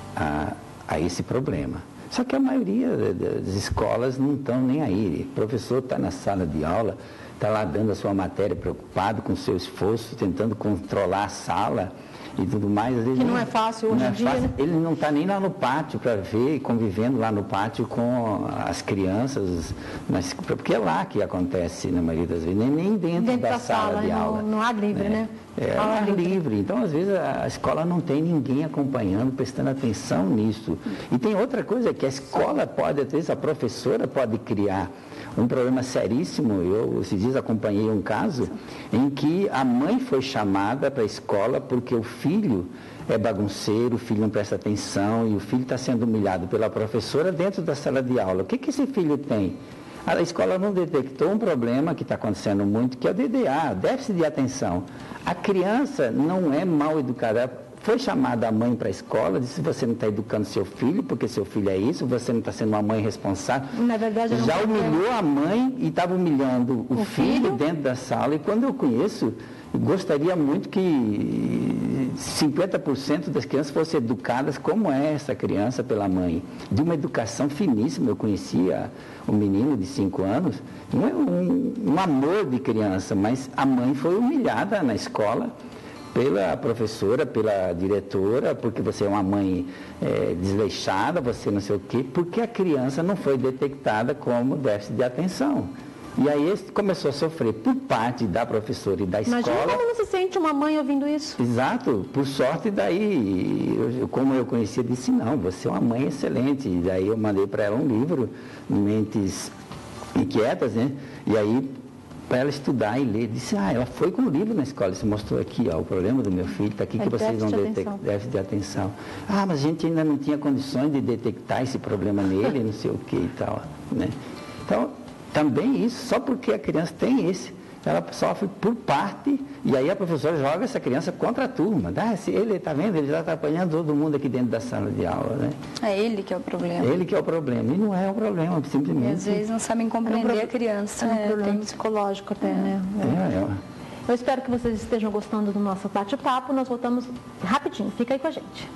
a esse problema. Só que a maioria das escolas não estão nem aí. O professor está na sala de aula, está lá dando a sua matéria, preocupado com o seu esforço, tentando controlar a sala e tudo mais. Às vezes que não é fácil hoje em dia, né? Ele não está nem lá no pátio para ver, convivendo lá no pátio com as crianças, porque é lá que acontece na maioria das vezes, nem dentro da sala de aula. No ar livre, né? É ar livre. Então, às vezes, a escola não tem ninguém acompanhando, prestando atenção nisso. E tem outra coisa, que a escola pode, às vezes, a professora pode criar um problema seríssimo. Eu, esses dias, acompanhei um caso em que a mãe foi chamada para a escola porque o filho é bagunceiro, o filho não presta atenção e o filho está sendo humilhado pela professora dentro da sala de aula. O que esse filho tem? A escola não detectou um problema que está acontecendo muito, que é o DDA, déficit de atenção. A criança não é mal educada. Foi chamada a mãe para a escola, disse: você não está educando seu filho, porque seu filho é isso, você não está sendo uma mãe responsável. Na verdade, não já humilhou a mãe e estava humilhando o filho dentro da sala. E quando eu conheço, gostaria muito que 50% das crianças fossem educadas como é essa criança pela mãe. De uma educação finíssima. Eu conhecia um menino de 5 anos, não é um amor de criança, mas a mãe foi humilhada na escola pela professora, pela diretora, porque você é uma mãe desleixada, você não sei o quê, porque a criança não foi detectada como déficit de atenção. E aí ele começou a sofrer por parte da professora e da escola. Imagina como não se sente uma mãe ouvindo isso. Exato. Por sorte, daí, como eu conhecia, disse: não, você é uma mãe excelente. E daí eu mandei para ela um livro, Mentes Inquietas, né? E aí, para ela estudar e ler, disse: ela foi com o livro na escola, você mostrou aqui, o problema do meu filho, está aqui que vocês vão detectar, déficit de atenção. Mas a gente ainda não tinha condições de detectar esse problema nele, não sei o que e tal, né? Então, também isso, só porque a criança tem esse, ela sofre por parte, e aí a professora joga essa criança contra a turma. Ele está vendo, ele já está apanhando todo mundo aqui dentro da sala de aula, né? É ele que é o problema. Ele que é o problema, e não é o problema, simplesmente. E às vezes não sabem compreender a criança. É um problema psicológico até, né? Eu espero que vocês estejam gostando do nosso bate-papo. Nós voltamos rapidinho, fica aí com a gente.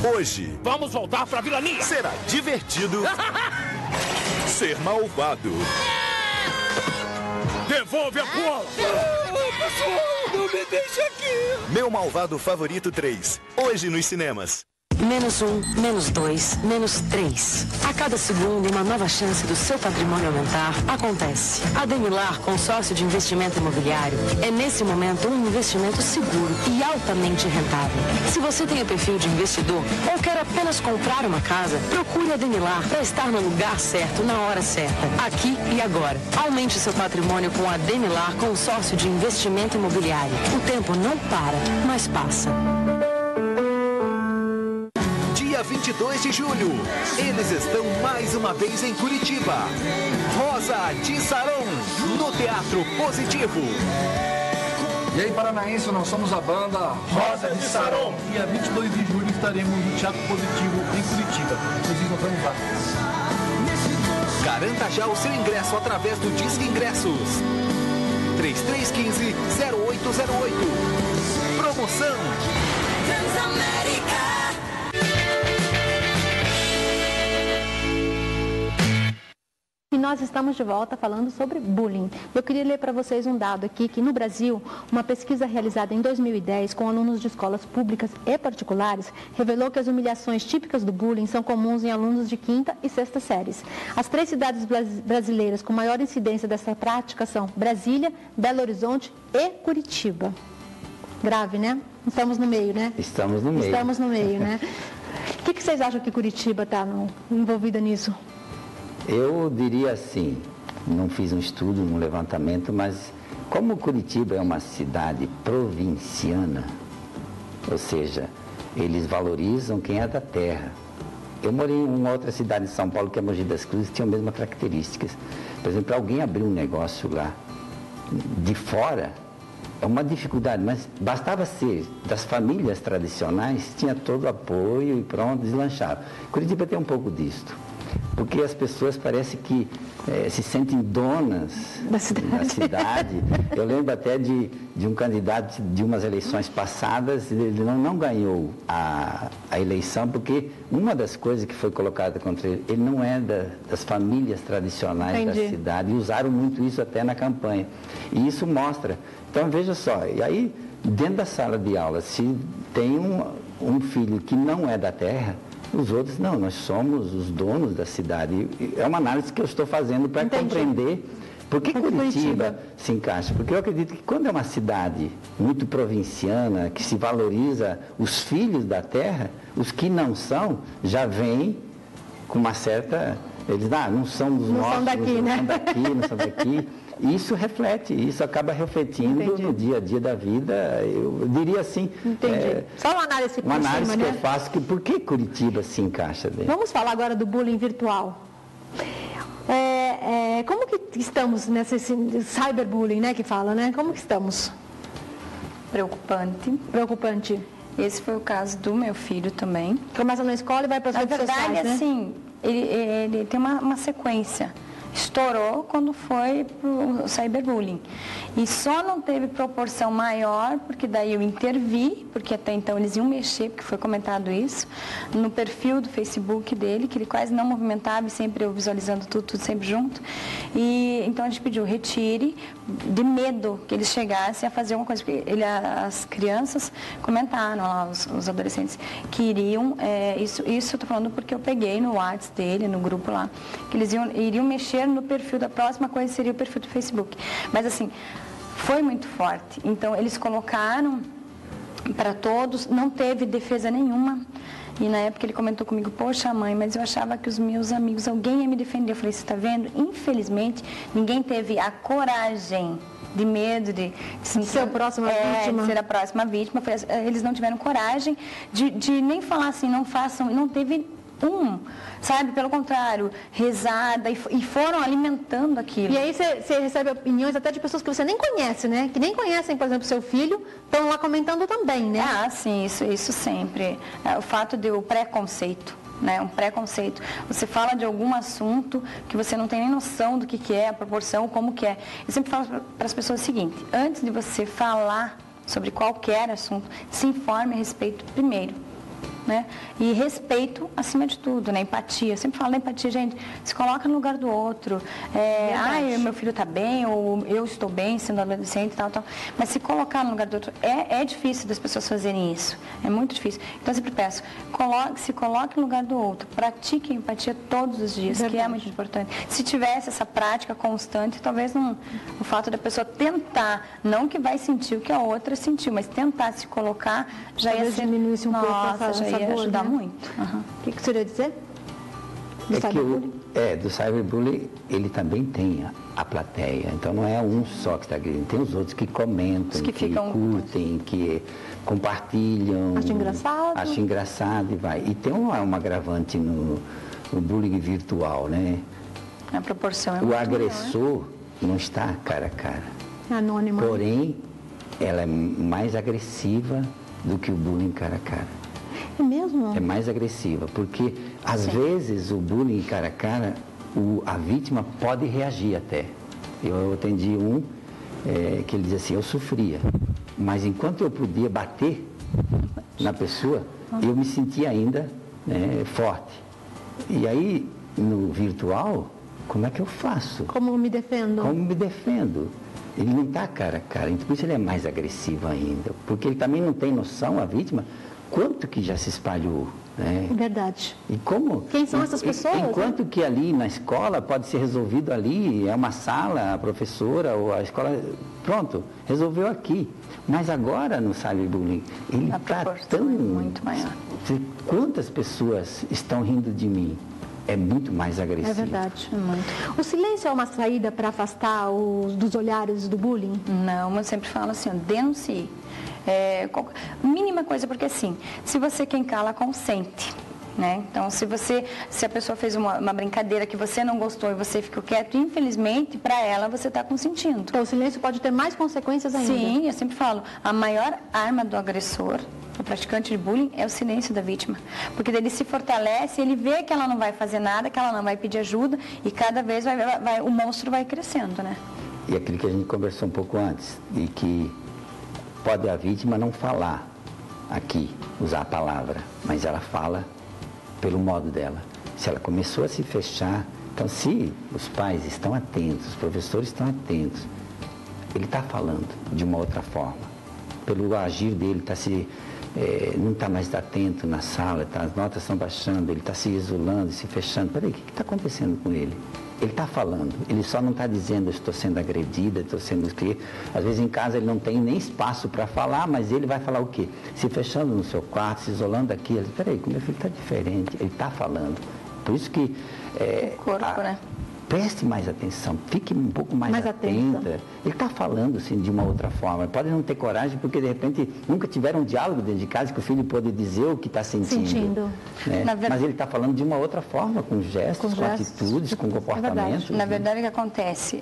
Hoje, Vamos voltar pra vilania. será divertido ser malvado. Devolve a bola. Pessoal, não me deixe aqui. Meu Malvado Favorito 3. Hoje nos cinemas. Menos 1, menos 2, menos 3. A cada segundo, uma nova chance do seu patrimônio aumentar acontece. A Demilar Consórcio de Investimento Imobiliário é, nesse momento, um investimento seguro e altamente rentável. Se você tem o perfil de investidor ou quer apenas comprar uma casa, procure a Demilar para estar no lugar certo, na hora certa, aqui e agora. Aumente seu patrimônio com a Demilar Consórcio de Investimento Imobiliário. O tempo não para, mas passa. Dia 22 de julho, eles estão mais uma vez em Curitiba. Rosa de Saron, no Teatro Positivo. E aí, paranaense, nós somos a banda Rosa de Saron. Dia 22 de julho estaremos no Teatro Positivo em Curitiba. Nos encontramos lá. Garanta já o seu ingresso através do Disque Ingressos. 3315-0808. Promoção Transamérica. E nós estamos de volta falando sobre bullying. Eu queria ler para vocês um dado aqui, que no Brasil, uma pesquisa realizada em 2010 com alunos de escolas públicas e particulares revelou que as humilhações típicas do bullying são comuns em alunos de 5ª e 6ª séries. As 3 cidades brasileiras com maior incidência dessa prática são Brasília, Belo Horizonte e Curitiba. Grave, né? Estamos no meio, né? Estamos no meio. Estamos no meio, né? O que vocês acham que Curitiba está envolvida nisso? Eu diria assim, não fiz um estudo, um levantamento, mas como Curitiba é uma cidade provinciana, ou seja, eles valorizam quem é da terra. Eu morei em uma outra cidade de São Paulo, que é Mogi das Cruzes, que tinha as mesmas características. Por exemplo, alguém abrir um negócio lá de fora, é uma dificuldade, mas bastava ser das famílias tradicionais, tinha todo o apoio e pronto, deslanchava. Curitiba tem um pouco disto. Porque as pessoas parecem que se sentem donas da cidade. Eu lembro até de um candidato de umas eleições passadas, ele não ganhou a eleição, porque uma das coisas que foi colocada contra ele, ele não é das famílias tradicionais da cidade, e usaram muito isso até na campanha. E isso mostra. Então, veja só, e aí, dentro da sala de aula, se tem um filho que não é da terra, os outros, não, nós somos os donos da cidade. É uma análise que eu estou fazendo para compreender por que Curitiba se encaixa. Porque eu acredito que quando é uma cidade muito provinciana, que se valoriza os filhos da terra, os que não são, já vêm com uma certa... Eles não são dos nossos, são daqui, não são daqui. Isso reflete, isso acaba refletindo no dia a dia da vida. Eu diria assim... Só uma análise que eu faço, que por que Curitiba se encaixa dentro? Vamos falar agora do bullying virtual. Como que estamos nesse cyberbullying, né, que fala, né? Como que estamos? Preocupante. Esse foi o caso do meu filho também. Começa na escola e vai para as redes sociais, né? Na verdade, assim, ele tem uma sequência. Estourou quando foi para o cyberbullying. E só não teve proporção maior, porque daí eu intervi, porque até então eles iam mexer, porque foi comentado isso, no perfil do Facebook dele, que ele quase não movimentava, e sempre eu visualizando tudo sempre junto. E então a gente pediu, retire, de medo que eles chegassem a fazer alguma coisa, porque as crianças comentaram lá, os adolescentes, que iriam, isso eu estou falando porque eu peguei no WhatsApp dele, no grupo lá, que eles iriam mexer no perfil da próxima coisa, seria o perfil do Facebook. Mas assim, foi muito forte. Então, eles colocaram para todos, não teve defesa nenhuma. E na época ele comentou comigo, poxa mãe, mas eu achava que os meus amigos, alguém ia me defender. Eu falei, você está vendo? Infelizmente, ninguém teve a coragem, de medo de ser a próxima vítima. De ser a próxima vítima. Eles não tiveram coragem de nem falar assim, não façam, não teve sabe? Pelo contrário, rezada e foram alimentando aquilo. E aí você recebe opiniões até de pessoas que você nem conhece, né? Que nem conhecem, por exemplo, seu filho, estão lá comentando também, né? Ah, sim, isso sempre. O fato de o preconceito. Né, um preconceito. Você fala de algum assunto que você não tem nem noção do que é, a proporção, como que é. Eu sempre falo para as pessoas o seguinte, antes de você falar sobre qualquer assunto, se informe a respeito primeiro. né? E respeito acima de tudo, né? Empatia. Eu sempre falo da empatia, gente, se coloca no lugar do outro. Meu filho está bem, ou eu estou bem sendo adolescente e tal. Mas se colocar no lugar do outro, é difícil das pessoas fazerem isso. É muito difícil. Então eu sempre peço, se coloque no lugar do outro, pratique a empatia todos os dias, que é muito importante. Se tivesse essa prática constante, talvez o fato da pessoa tentar, não que vai sentir o que a outra sentiu, mas tentar se colocar, já ia ser... diminuísse um pouco já ia ajudar muito. O que você ia dizer? Do cyberbullying, ele também tem a plateia. Então não é um só que está agredindo. Tem os outros que comentam, que curtem, que compartilham. Acho engraçado e vai. E tem um agravante no bullying virtual, né? A proporção é o agressor não está cara a cara. Anônimo. Porém, ela é mais agressiva do que o bullying cara a cara. É mesmo? É mais agressiva, porque às vezes o bullying cara a cara, a vítima pode reagir até. Eu atendi que ele dizia assim, eu sofria, mas enquanto eu podia bater na pessoa, eu me sentia ainda forte. E aí, no virtual, como é que eu faço? Como me defendo? Como me defendo? Ele não está cara a cara, então por isso ele é mais agressivo ainda, porque ele também não tem noção, a vítima, quanto que já se espalhou, né? Verdade. E como? Quem são essas pessoas? Enquanto que ali na escola pode ser resolvido ali, é uma sala, a professora ou a escola, pronto, resolveu aqui. Mas agora no cyberbullying, ele está tão... muito maior. Quantas pessoas estão rindo de mim? É muito mais agressivo. É verdade. O silêncio é uma saída para afastar dos olhares do bullying? Não, eu sempre falo assim, denuncie. Mínima coisa, porque assim, se você quem cala, consente. Né? Então, se a pessoa fez uma brincadeira que você não gostou e você ficou quieto, infelizmente, para ela, você está consentindo. Então, o silêncio pode ter mais consequências ainda. Sim, eu sempre falo, a maior arma do agressor, do praticante de bullying, é o silêncio da vítima. Porque ele se fortalece, ele vê que ela não vai fazer nada, que ela não vai pedir ajuda, e cada vez o monstro vai crescendo, né? E aquilo que a gente conversou um pouco antes, de que pode a vítima não falar aqui, usar a palavra, mas ela fala pelo modo dela. Se ela começou a se fechar, então se os pais estão atentos, os professores estão atentos, ele está falando de uma outra forma. Pelo agir dele, não está mais atento na sala, as notas estão baixando, ele está se isolando, se fechando. Peraí, o que está acontecendo com ele? Ele está falando, ele só não está dizendo, eu estou sendo agredida, estou sendo... Às vezes em casa ele não tem nem espaço para falar, mas ele vai falar o quê? Se fechando no seu quarto, se isolando aqui. Ele diz, peraí, meu filho está diferente, ele está falando. Por isso que... o corpo, né? Preste mais atenção, fique um pouco mais atenta. Ele está falando assim, de uma outra forma. Pode não ter coragem, porque de repente nunca tiveram um diálogo dentro de casa que o filho pode dizer o que está sentindo. Né? Mas ele está falando de uma outra forma, com gestos, com atitudes, com comportamentos. Na verdade, o que acontece?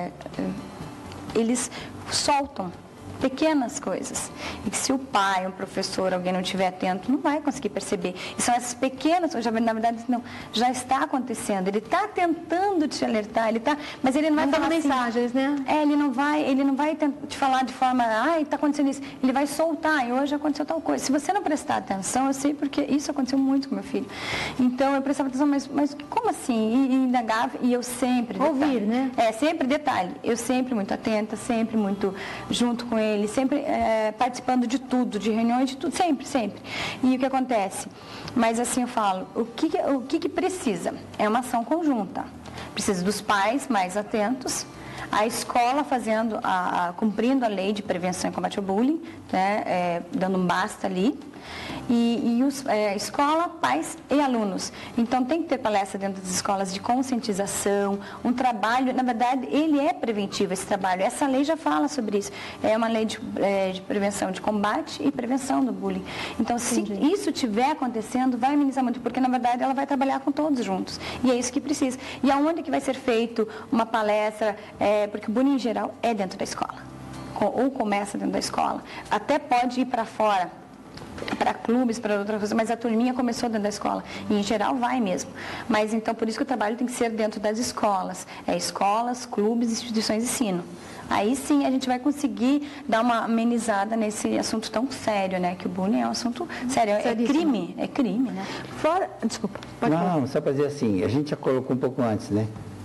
Eles soltam pequenas coisas. E que se o pai, um professor, alguém não estiver atento, não vai conseguir perceber. E são essas pequenas, na verdade, não, já está acontecendo. Ele está tentando te alertar, mas ele não vai falar mensagens, né? Ele não vai te falar de forma, está acontecendo isso. Ele vai soltar, e hoje aconteceu tal coisa. Se você não prestar atenção, eu sei porque isso aconteceu muito com meu filho. Então, eu prestava atenção, mas como assim? E indagava, e eu sempre... Ouvir, né? Sempre detalhe. Eu sempre muito atenta, sempre muito junto com ele, sempre participando de tudo, de reuniões, de tudo, sempre. E o que acontece? Mas assim eu falo, o que precisa? É uma ação conjunta. Precisa dos pais mais atentos, a escola cumprindo a lei de prevenção e combate ao bullying, né, dando um basta ali, e escola, pais e alunos. Então tem que ter palestra dentro das escolas de conscientização, um trabalho, na verdade ele é preventivo esse trabalho, essa lei já fala sobre isso, é uma lei de prevenção de combate e prevenção do bullying. Então se isso estiver acontecendo, vai amenizar muito, porque na verdade ela vai trabalhar com todos juntos, e é isso que precisa. E aonde que vai ser feito uma palestra, porque o bullying em geral é dentro da escola, ou começa dentro da escola, até pode ir para fora, para clubes, para outras coisas, mas a turminha começou dentro da escola, e em geral vai mesmo. Mas então, por isso que o trabalho tem que ser dentro das escolas, escolas, clubes, instituições de ensino, Aí sim a gente vai conseguir dar uma amenizada nesse assunto tão sério, né? Que o bullying é um assunto sério, é crime, né? Desculpa, pode falar. Não, só para dizer assim, a gente já colocou um pouco antes, né?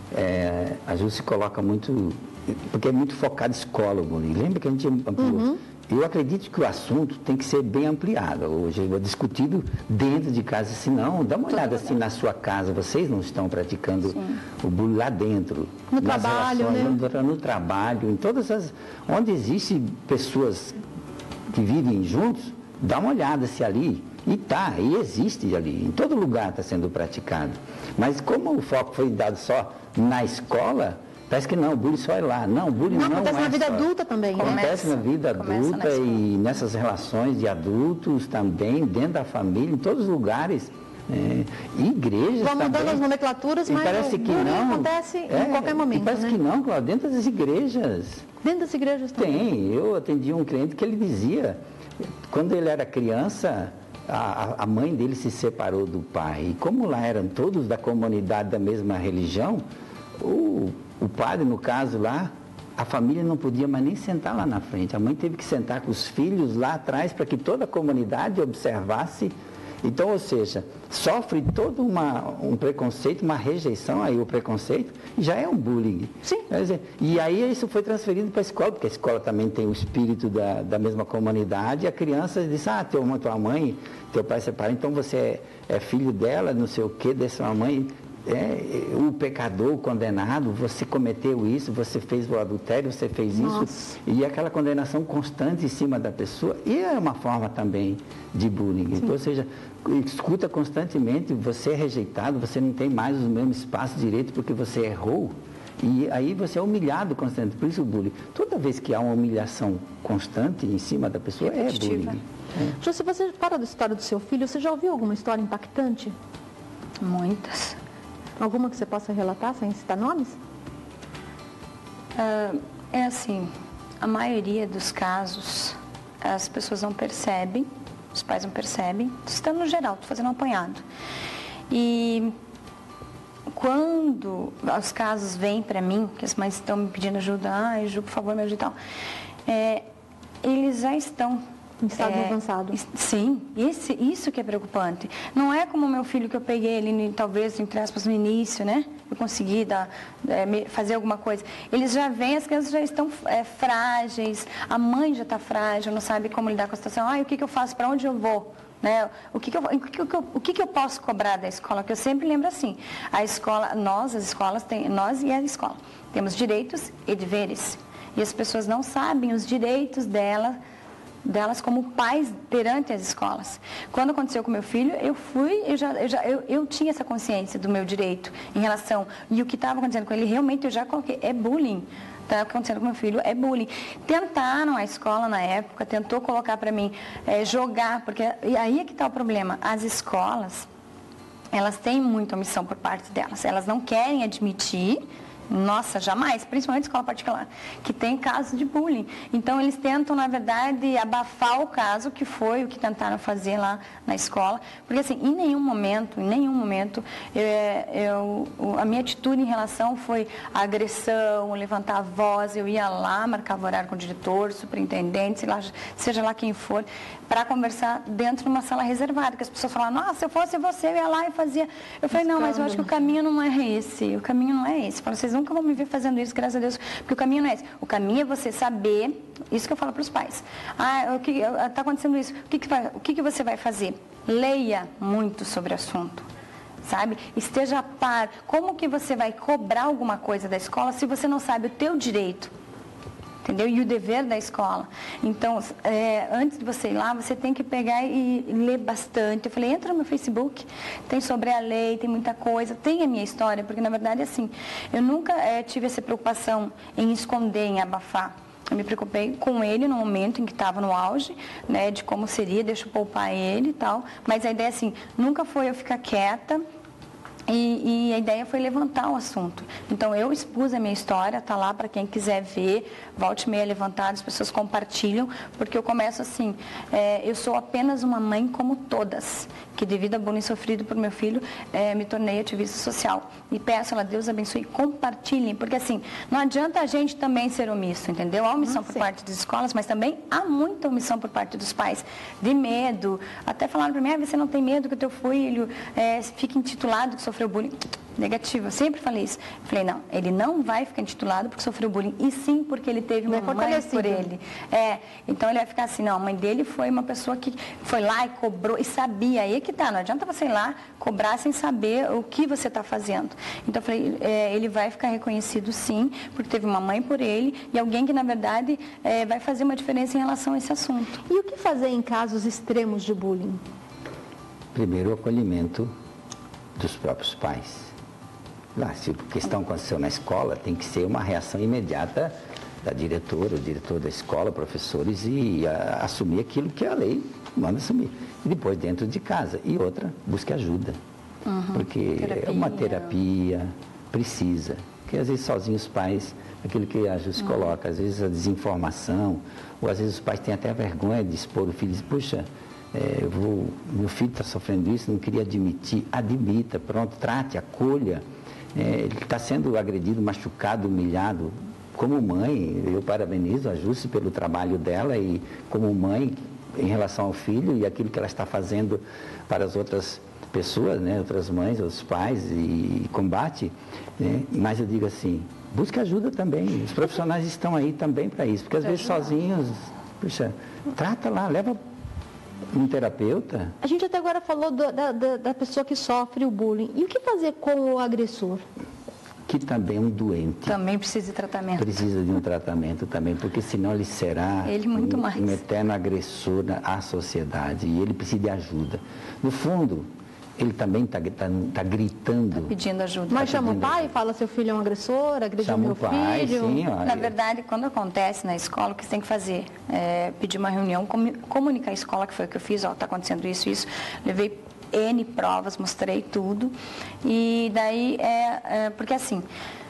A Ju se coloca muito, porque é muito focado em escola o bullying. Lembra que a gente ampliou? Eu acredito que o assunto tem que ser bem ampliado, hoje é discutido dentro de casa, se não, dá uma olhada assim na sua casa, vocês não estão praticando o bullying lá dentro. No trabalho, relações, né? No trabalho, em todas as... Onde existem pessoas que vivem juntos, dá uma olhada se ali, e existe ali, em todo lugar está sendo praticado. Mas como o foco foi dado só na escola, parece que não, o bullying só é lá. Não, o bullying não acontece na vida adulta também. Acontece na vida adulta e nessas relações de adultos também, dentro da família, em todos os lugares. Igrejas vão mudando também. As nomenclaturas, mas parece o que não acontece em qualquer momento. Parece que não, Cláudia, dentro das igrejas. Dentro das igrejas também. Tem, eu atendi um cliente que ele dizia, quando ele era criança, a mãe dele se separou do pai. E como lá eram todos da comunidade da mesma religião, o padre, no caso lá, a família não podia mais nem sentar lá na frente. A mãe teve que sentar com os filhos lá atrás para que toda a comunidade observasse. Então, ou seja, sofre todo um preconceito, uma rejeição, aí o preconceito já é um bullying. Sim. Quer dizer, e aí isso foi transferido para a escola, porque a escola também tem o espírito da mesma comunidade, e a criança diz, tua mãe, teu pai separaram, então você é filho dela, não sei o quê, dessa mãe... o pecador, o condenado, você cometeu isso, você fez o adultério, você fez isso, e aquela condenação constante em cima da pessoa, e é uma forma também de bullying. Então, ou seja, escuta constantemente, você é rejeitado, você não tem mais o mesmo espaço direito porque você errou, e aí você é humilhado constantemente, por isso o bullying. Toda vez que há uma humilhação constante em cima da pessoa, é bullying. Ju, se você fala da história do seu filho, você já ouviu alguma história impactante? Muitas. Alguma que você possa relatar, sem citar nomes? É assim, a maioria dos casos, as pessoas não percebem, os pais não percebem, estou no geral, estou fazendo um apanhado. E quando os casos vêm para mim, que as mães estão me pedindo ajuda, Ju, por favor, me ajude e tal, eles já estão... Em estado avançado. Sim, isso que é preocupante. Não é como o meu filho que eu peguei ele, talvez, entre aspas, no início, né? Eu consegui fazer alguma coisa. Eles já vêm, as crianças já estão frágeis, a mãe já está frágil, não sabe como lidar com a situação. O que eu faço, para onde eu vou? Né? O que eu posso cobrar da escola? Que eu sempre lembro assim, a escola, nós e a escola, temos direitos e deveres. E as pessoas não sabem os direitos delas como pais perante as escolas. Quando aconteceu com meu filho, eu tinha essa consciência do meu direito em relação, e o que estava acontecendo com ele, realmente eu já coloquei, é bullying. Está acontecendo com meu filho, é bullying. Tentaram, a escola na época, tentou colocar para mim, jogar, porque e aí é que está o problema. As escolas, elas têm muita omissão por parte delas, elas não querem admitir. Nossa, jamais, principalmente escola particular, que tem casos de bullying. Então, eles tentam, na verdade, abafar o caso, que foi o que tentaram fazer lá na escola. Porque, assim, em nenhum momento, a minha atitude em relação foi agressão, levantar a voz. Eu ia lá, marcava horário com o diretor, superintendente, seja lá quem for, para conversar dentro de uma sala reservada. Que as pessoas falavam, nossa, se eu fosse você, eu ia lá e fazia. Eu falei, não, mas eu acho que o caminho não é esse. O caminho não é esse. Vocês nunca vão me ver fazendo isso, graças a Deus, porque o caminho não é esse. O caminho é você saber, isso que eu falo para os pais. Está acontecendo isso, o que você vai fazer? Leia muito sobre o assunto, sabe? Esteja a par. Como que você vai cobrar alguma coisa da escola se você não sabe o teu direito? Entendeu? E o dever da escola. Então, antes de você ir lá, você tem que pegar e ler bastante. Eu falei, entra no meu Facebook, tem sobre a lei, tem muita coisa, tem a minha história, porque na verdade, assim, eu nunca tive essa preocupação em esconder, em abafar. Eu me preocupei com ele no momento em que estava no auge, né, de como seria, deixa eu poupar ele e tal. Mas a ideia, assim, nunca foi eu ficar quieta E a ideia foi levantar o assunto. Então, eu expus a minha história, tá lá para quem quiser ver, volte e meia levantada, as pessoas compartilham, porque eu começo assim, eu sou apenas uma mãe como todas, que devido ao bullying sofrido por meu filho, me tornei ativista social. E peço a Deus abençoe, compartilhem, porque assim, não adianta a gente também ser omisso, entendeu? Há omissão por parte das escolas, mas também há muita omissão por parte dos pais, de medo. Até falaram para mim, você não tem medo que o teu filho fique intitulado que sofreu bullying? Negativo, eu sempre falei isso. Falei, não, ele não vai ficar intitulado porque sofreu bullying, e sim porque ele teve uma mãe por ele. Então ele vai ficar assim, não, a mãe dele foi uma pessoa que foi lá e cobrou, e sabia, aí que tá, não adianta você ir lá cobrar sem saber o que você está fazendo. Então eu falei, ele vai ficar reconhecido sim, porque teve uma mãe por ele, e alguém que na verdade vai fazer uma diferença em relação a esse assunto. E o que fazer em casos extremos de bullying? Primeiro, o acolhimento dos próprios pais. Se a questão aconteceu na escola, tem que ser uma reação imediata da diretora, o diretor da escola, professores, e assumir aquilo que a lei manda assumir. E depois dentro de casa. E outra, busque ajuda. Porque é uma terapia, precisa. Porque às vezes sozinhos os pais, aquilo que a Júcia coloca, às vezes a desinformação, ou às vezes os pais têm até vergonha de expor o filho e dizer, puxa, meu filho está sofrendo isso, não queria admitir. Admita, pronto, trate, acolha. Ele está sendo agredido, machucado, humilhado. Como mãe, eu parabenizo a Júcia pelo trabalho dela e como mãe em relação ao filho e aquilo que ela está fazendo para as outras pessoas, né, outras mães, outros pais e combate. Né? Mas eu digo assim, busque ajuda também. Os profissionais estão aí também para isso, porque às vezes sozinhos, puxa, trata lá, leva um terapeuta. A gente até agora falou da pessoa que sofre o bullying. E o que fazer com o agressor? Que também é um doente. Também precisa de tratamento. Precisa de um tratamento também, porque senão ele será um eterno agressor à sociedade. E ele precisa de ajuda. No fundo, ele também está gritando. Está pedindo ajuda. Mas chama o pai e fala, seu filho é um agressor, agrediu meu filho. Pai, sim, na verdade, quando acontece na escola, o que você tem que fazer? Pedir uma reunião, comunicar a escola, que foi o que eu fiz, está acontecendo isso. Levei N provas, mostrei tudo. E daí, porque assim,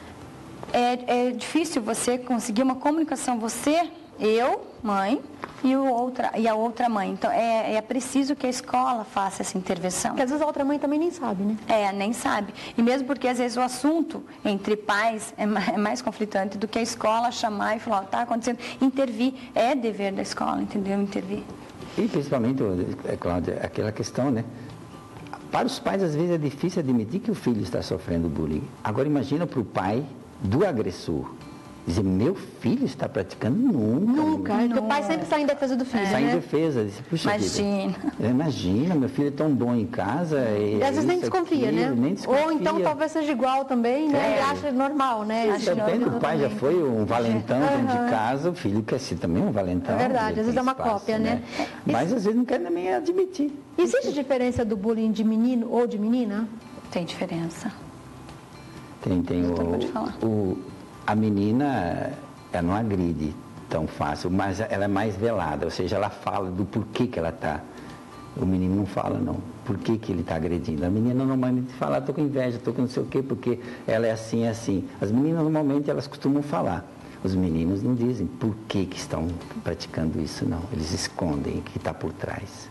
é difícil você conseguir uma comunicação, eu, mãe, e a outra mãe. Então, é preciso que a escola faça essa intervenção. Porque às vezes a outra mãe também nem sabe, né? Nem sabe. E mesmo porque, às vezes, o assunto entre pais é mais conflitante do que a escola chamar e falar, está acontecendo, intervir. É dever da escola, entendeu? Intervir. E principalmente, Cláudia, aquela questão, né? Para os pais, às vezes, é difícil admitir que o filho está sofrendo bullying. Agora, imagina para o pai do agressor. Dizer, meu filho está praticando nunca. Porque o pai sempre sai em defesa do filho, sai em defesa. Diz, puxa, imagina. Imagina, meu filho é tão bom em casa. E às vezes nem desconfia, né? Nem desconfia. Ou então talvez seja igual também, né? E acha normal, né? O pai já foi um valentão dentro de casa, o filho quer ser também um valentão. É verdade, às vezes é uma cópia, né? Mas às vezes não quer nem admitir. Existe diferença do bullying de menino ou de menina? Tem diferença. Tem pode falar. A menina, ela não agride tão fácil, mas ela é mais velada, ou seja, ela fala do porquê que ela está. O menino não fala, não. Por que ele está agredindo? A menina normalmente fala, estou com inveja, estou com não sei o quê, porque ela é assim, é assim. As meninas normalmente elas costumam falar. Os meninos não dizem por que estão praticando isso, não. Eles escondem o que está por trás.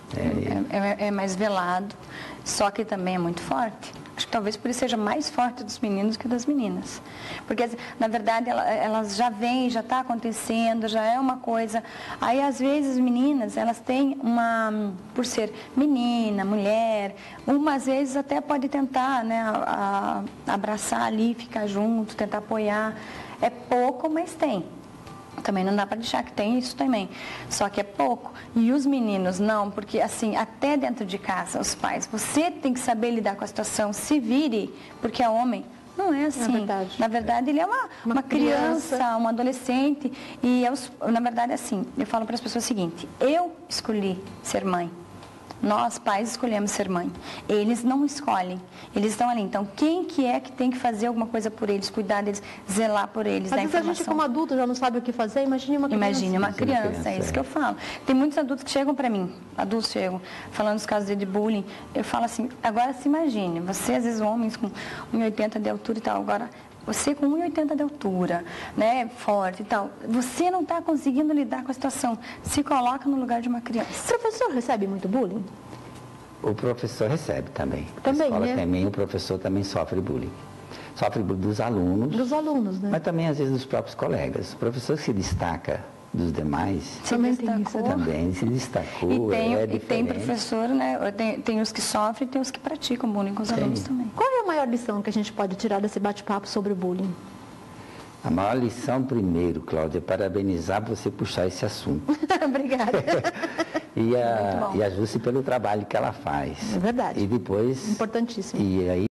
É mais velado, só que também é muito forte. Acho que talvez por isso seja mais forte dos meninos que das meninas. Porque, na verdade, elas já vêm, já está acontecendo, já é uma coisa. Aí, às vezes, as meninas, elas têm por ser menina, mulher, às vezes até pode tentar, né, abraçar ali, ficar junto, tentar apoiar. É pouco, mas tem. Também não dá para deixar que tem isso também. Só que é pouco. E os meninos não, porque assim, até dentro de casa, os pais, você tem que saber lidar com a situação, se vire, porque é homem. Não é assim. Na verdade, ele é uma criança, um adolescente. E na verdade, assim, eu falo para as pessoas o seguinte, eu escolhi ser mãe. Nós, pais, escolhemos ser mãe. Eles não escolhem. Eles estão ali. Então, quem que é que tem que fazer alguma coisa por eles, cuidar deles, zelar por eles, Às dar vezes a informação? gente, como adulto, já não sabe o que fazer. Imagine uma criança. Imagine uma criança, é isso que eu falo. Tem muitos adultos que chegam para mim, adultos chegam, falando dos casos de bullying. Eu falo assim, agora se imagine, você, às vezes, homens com 1,80 de altura e tal, agora... Você com 1,80 de altura, né, forte e tal, você não está conseguindo lidar com a situação. Se coloca no lugar de uma criança. O professor recebe muito bullying? O professor recebe também. Também, na escola né? também, o professor também sofre bullying. Sofre bullying dos alunos. Dos alunos, né? Mas também, às vezes, dos próprios colegas. O professor se destaca dos demais. Também tem isso. Também se destacou, E tem professor, né? Tem os que sofrem e tem os que praticam bullying com os alunos também. Qual é a maior lição que a gente pode tirar desse bate-papo sobre o bullying? A maior lição, primeiro, Cláudia, é parabenizar você puxar esse assunto. Obrigada. E a Jussi pelo trabalho que ela faz. É verdade. E depois... Importantíssimo. E aí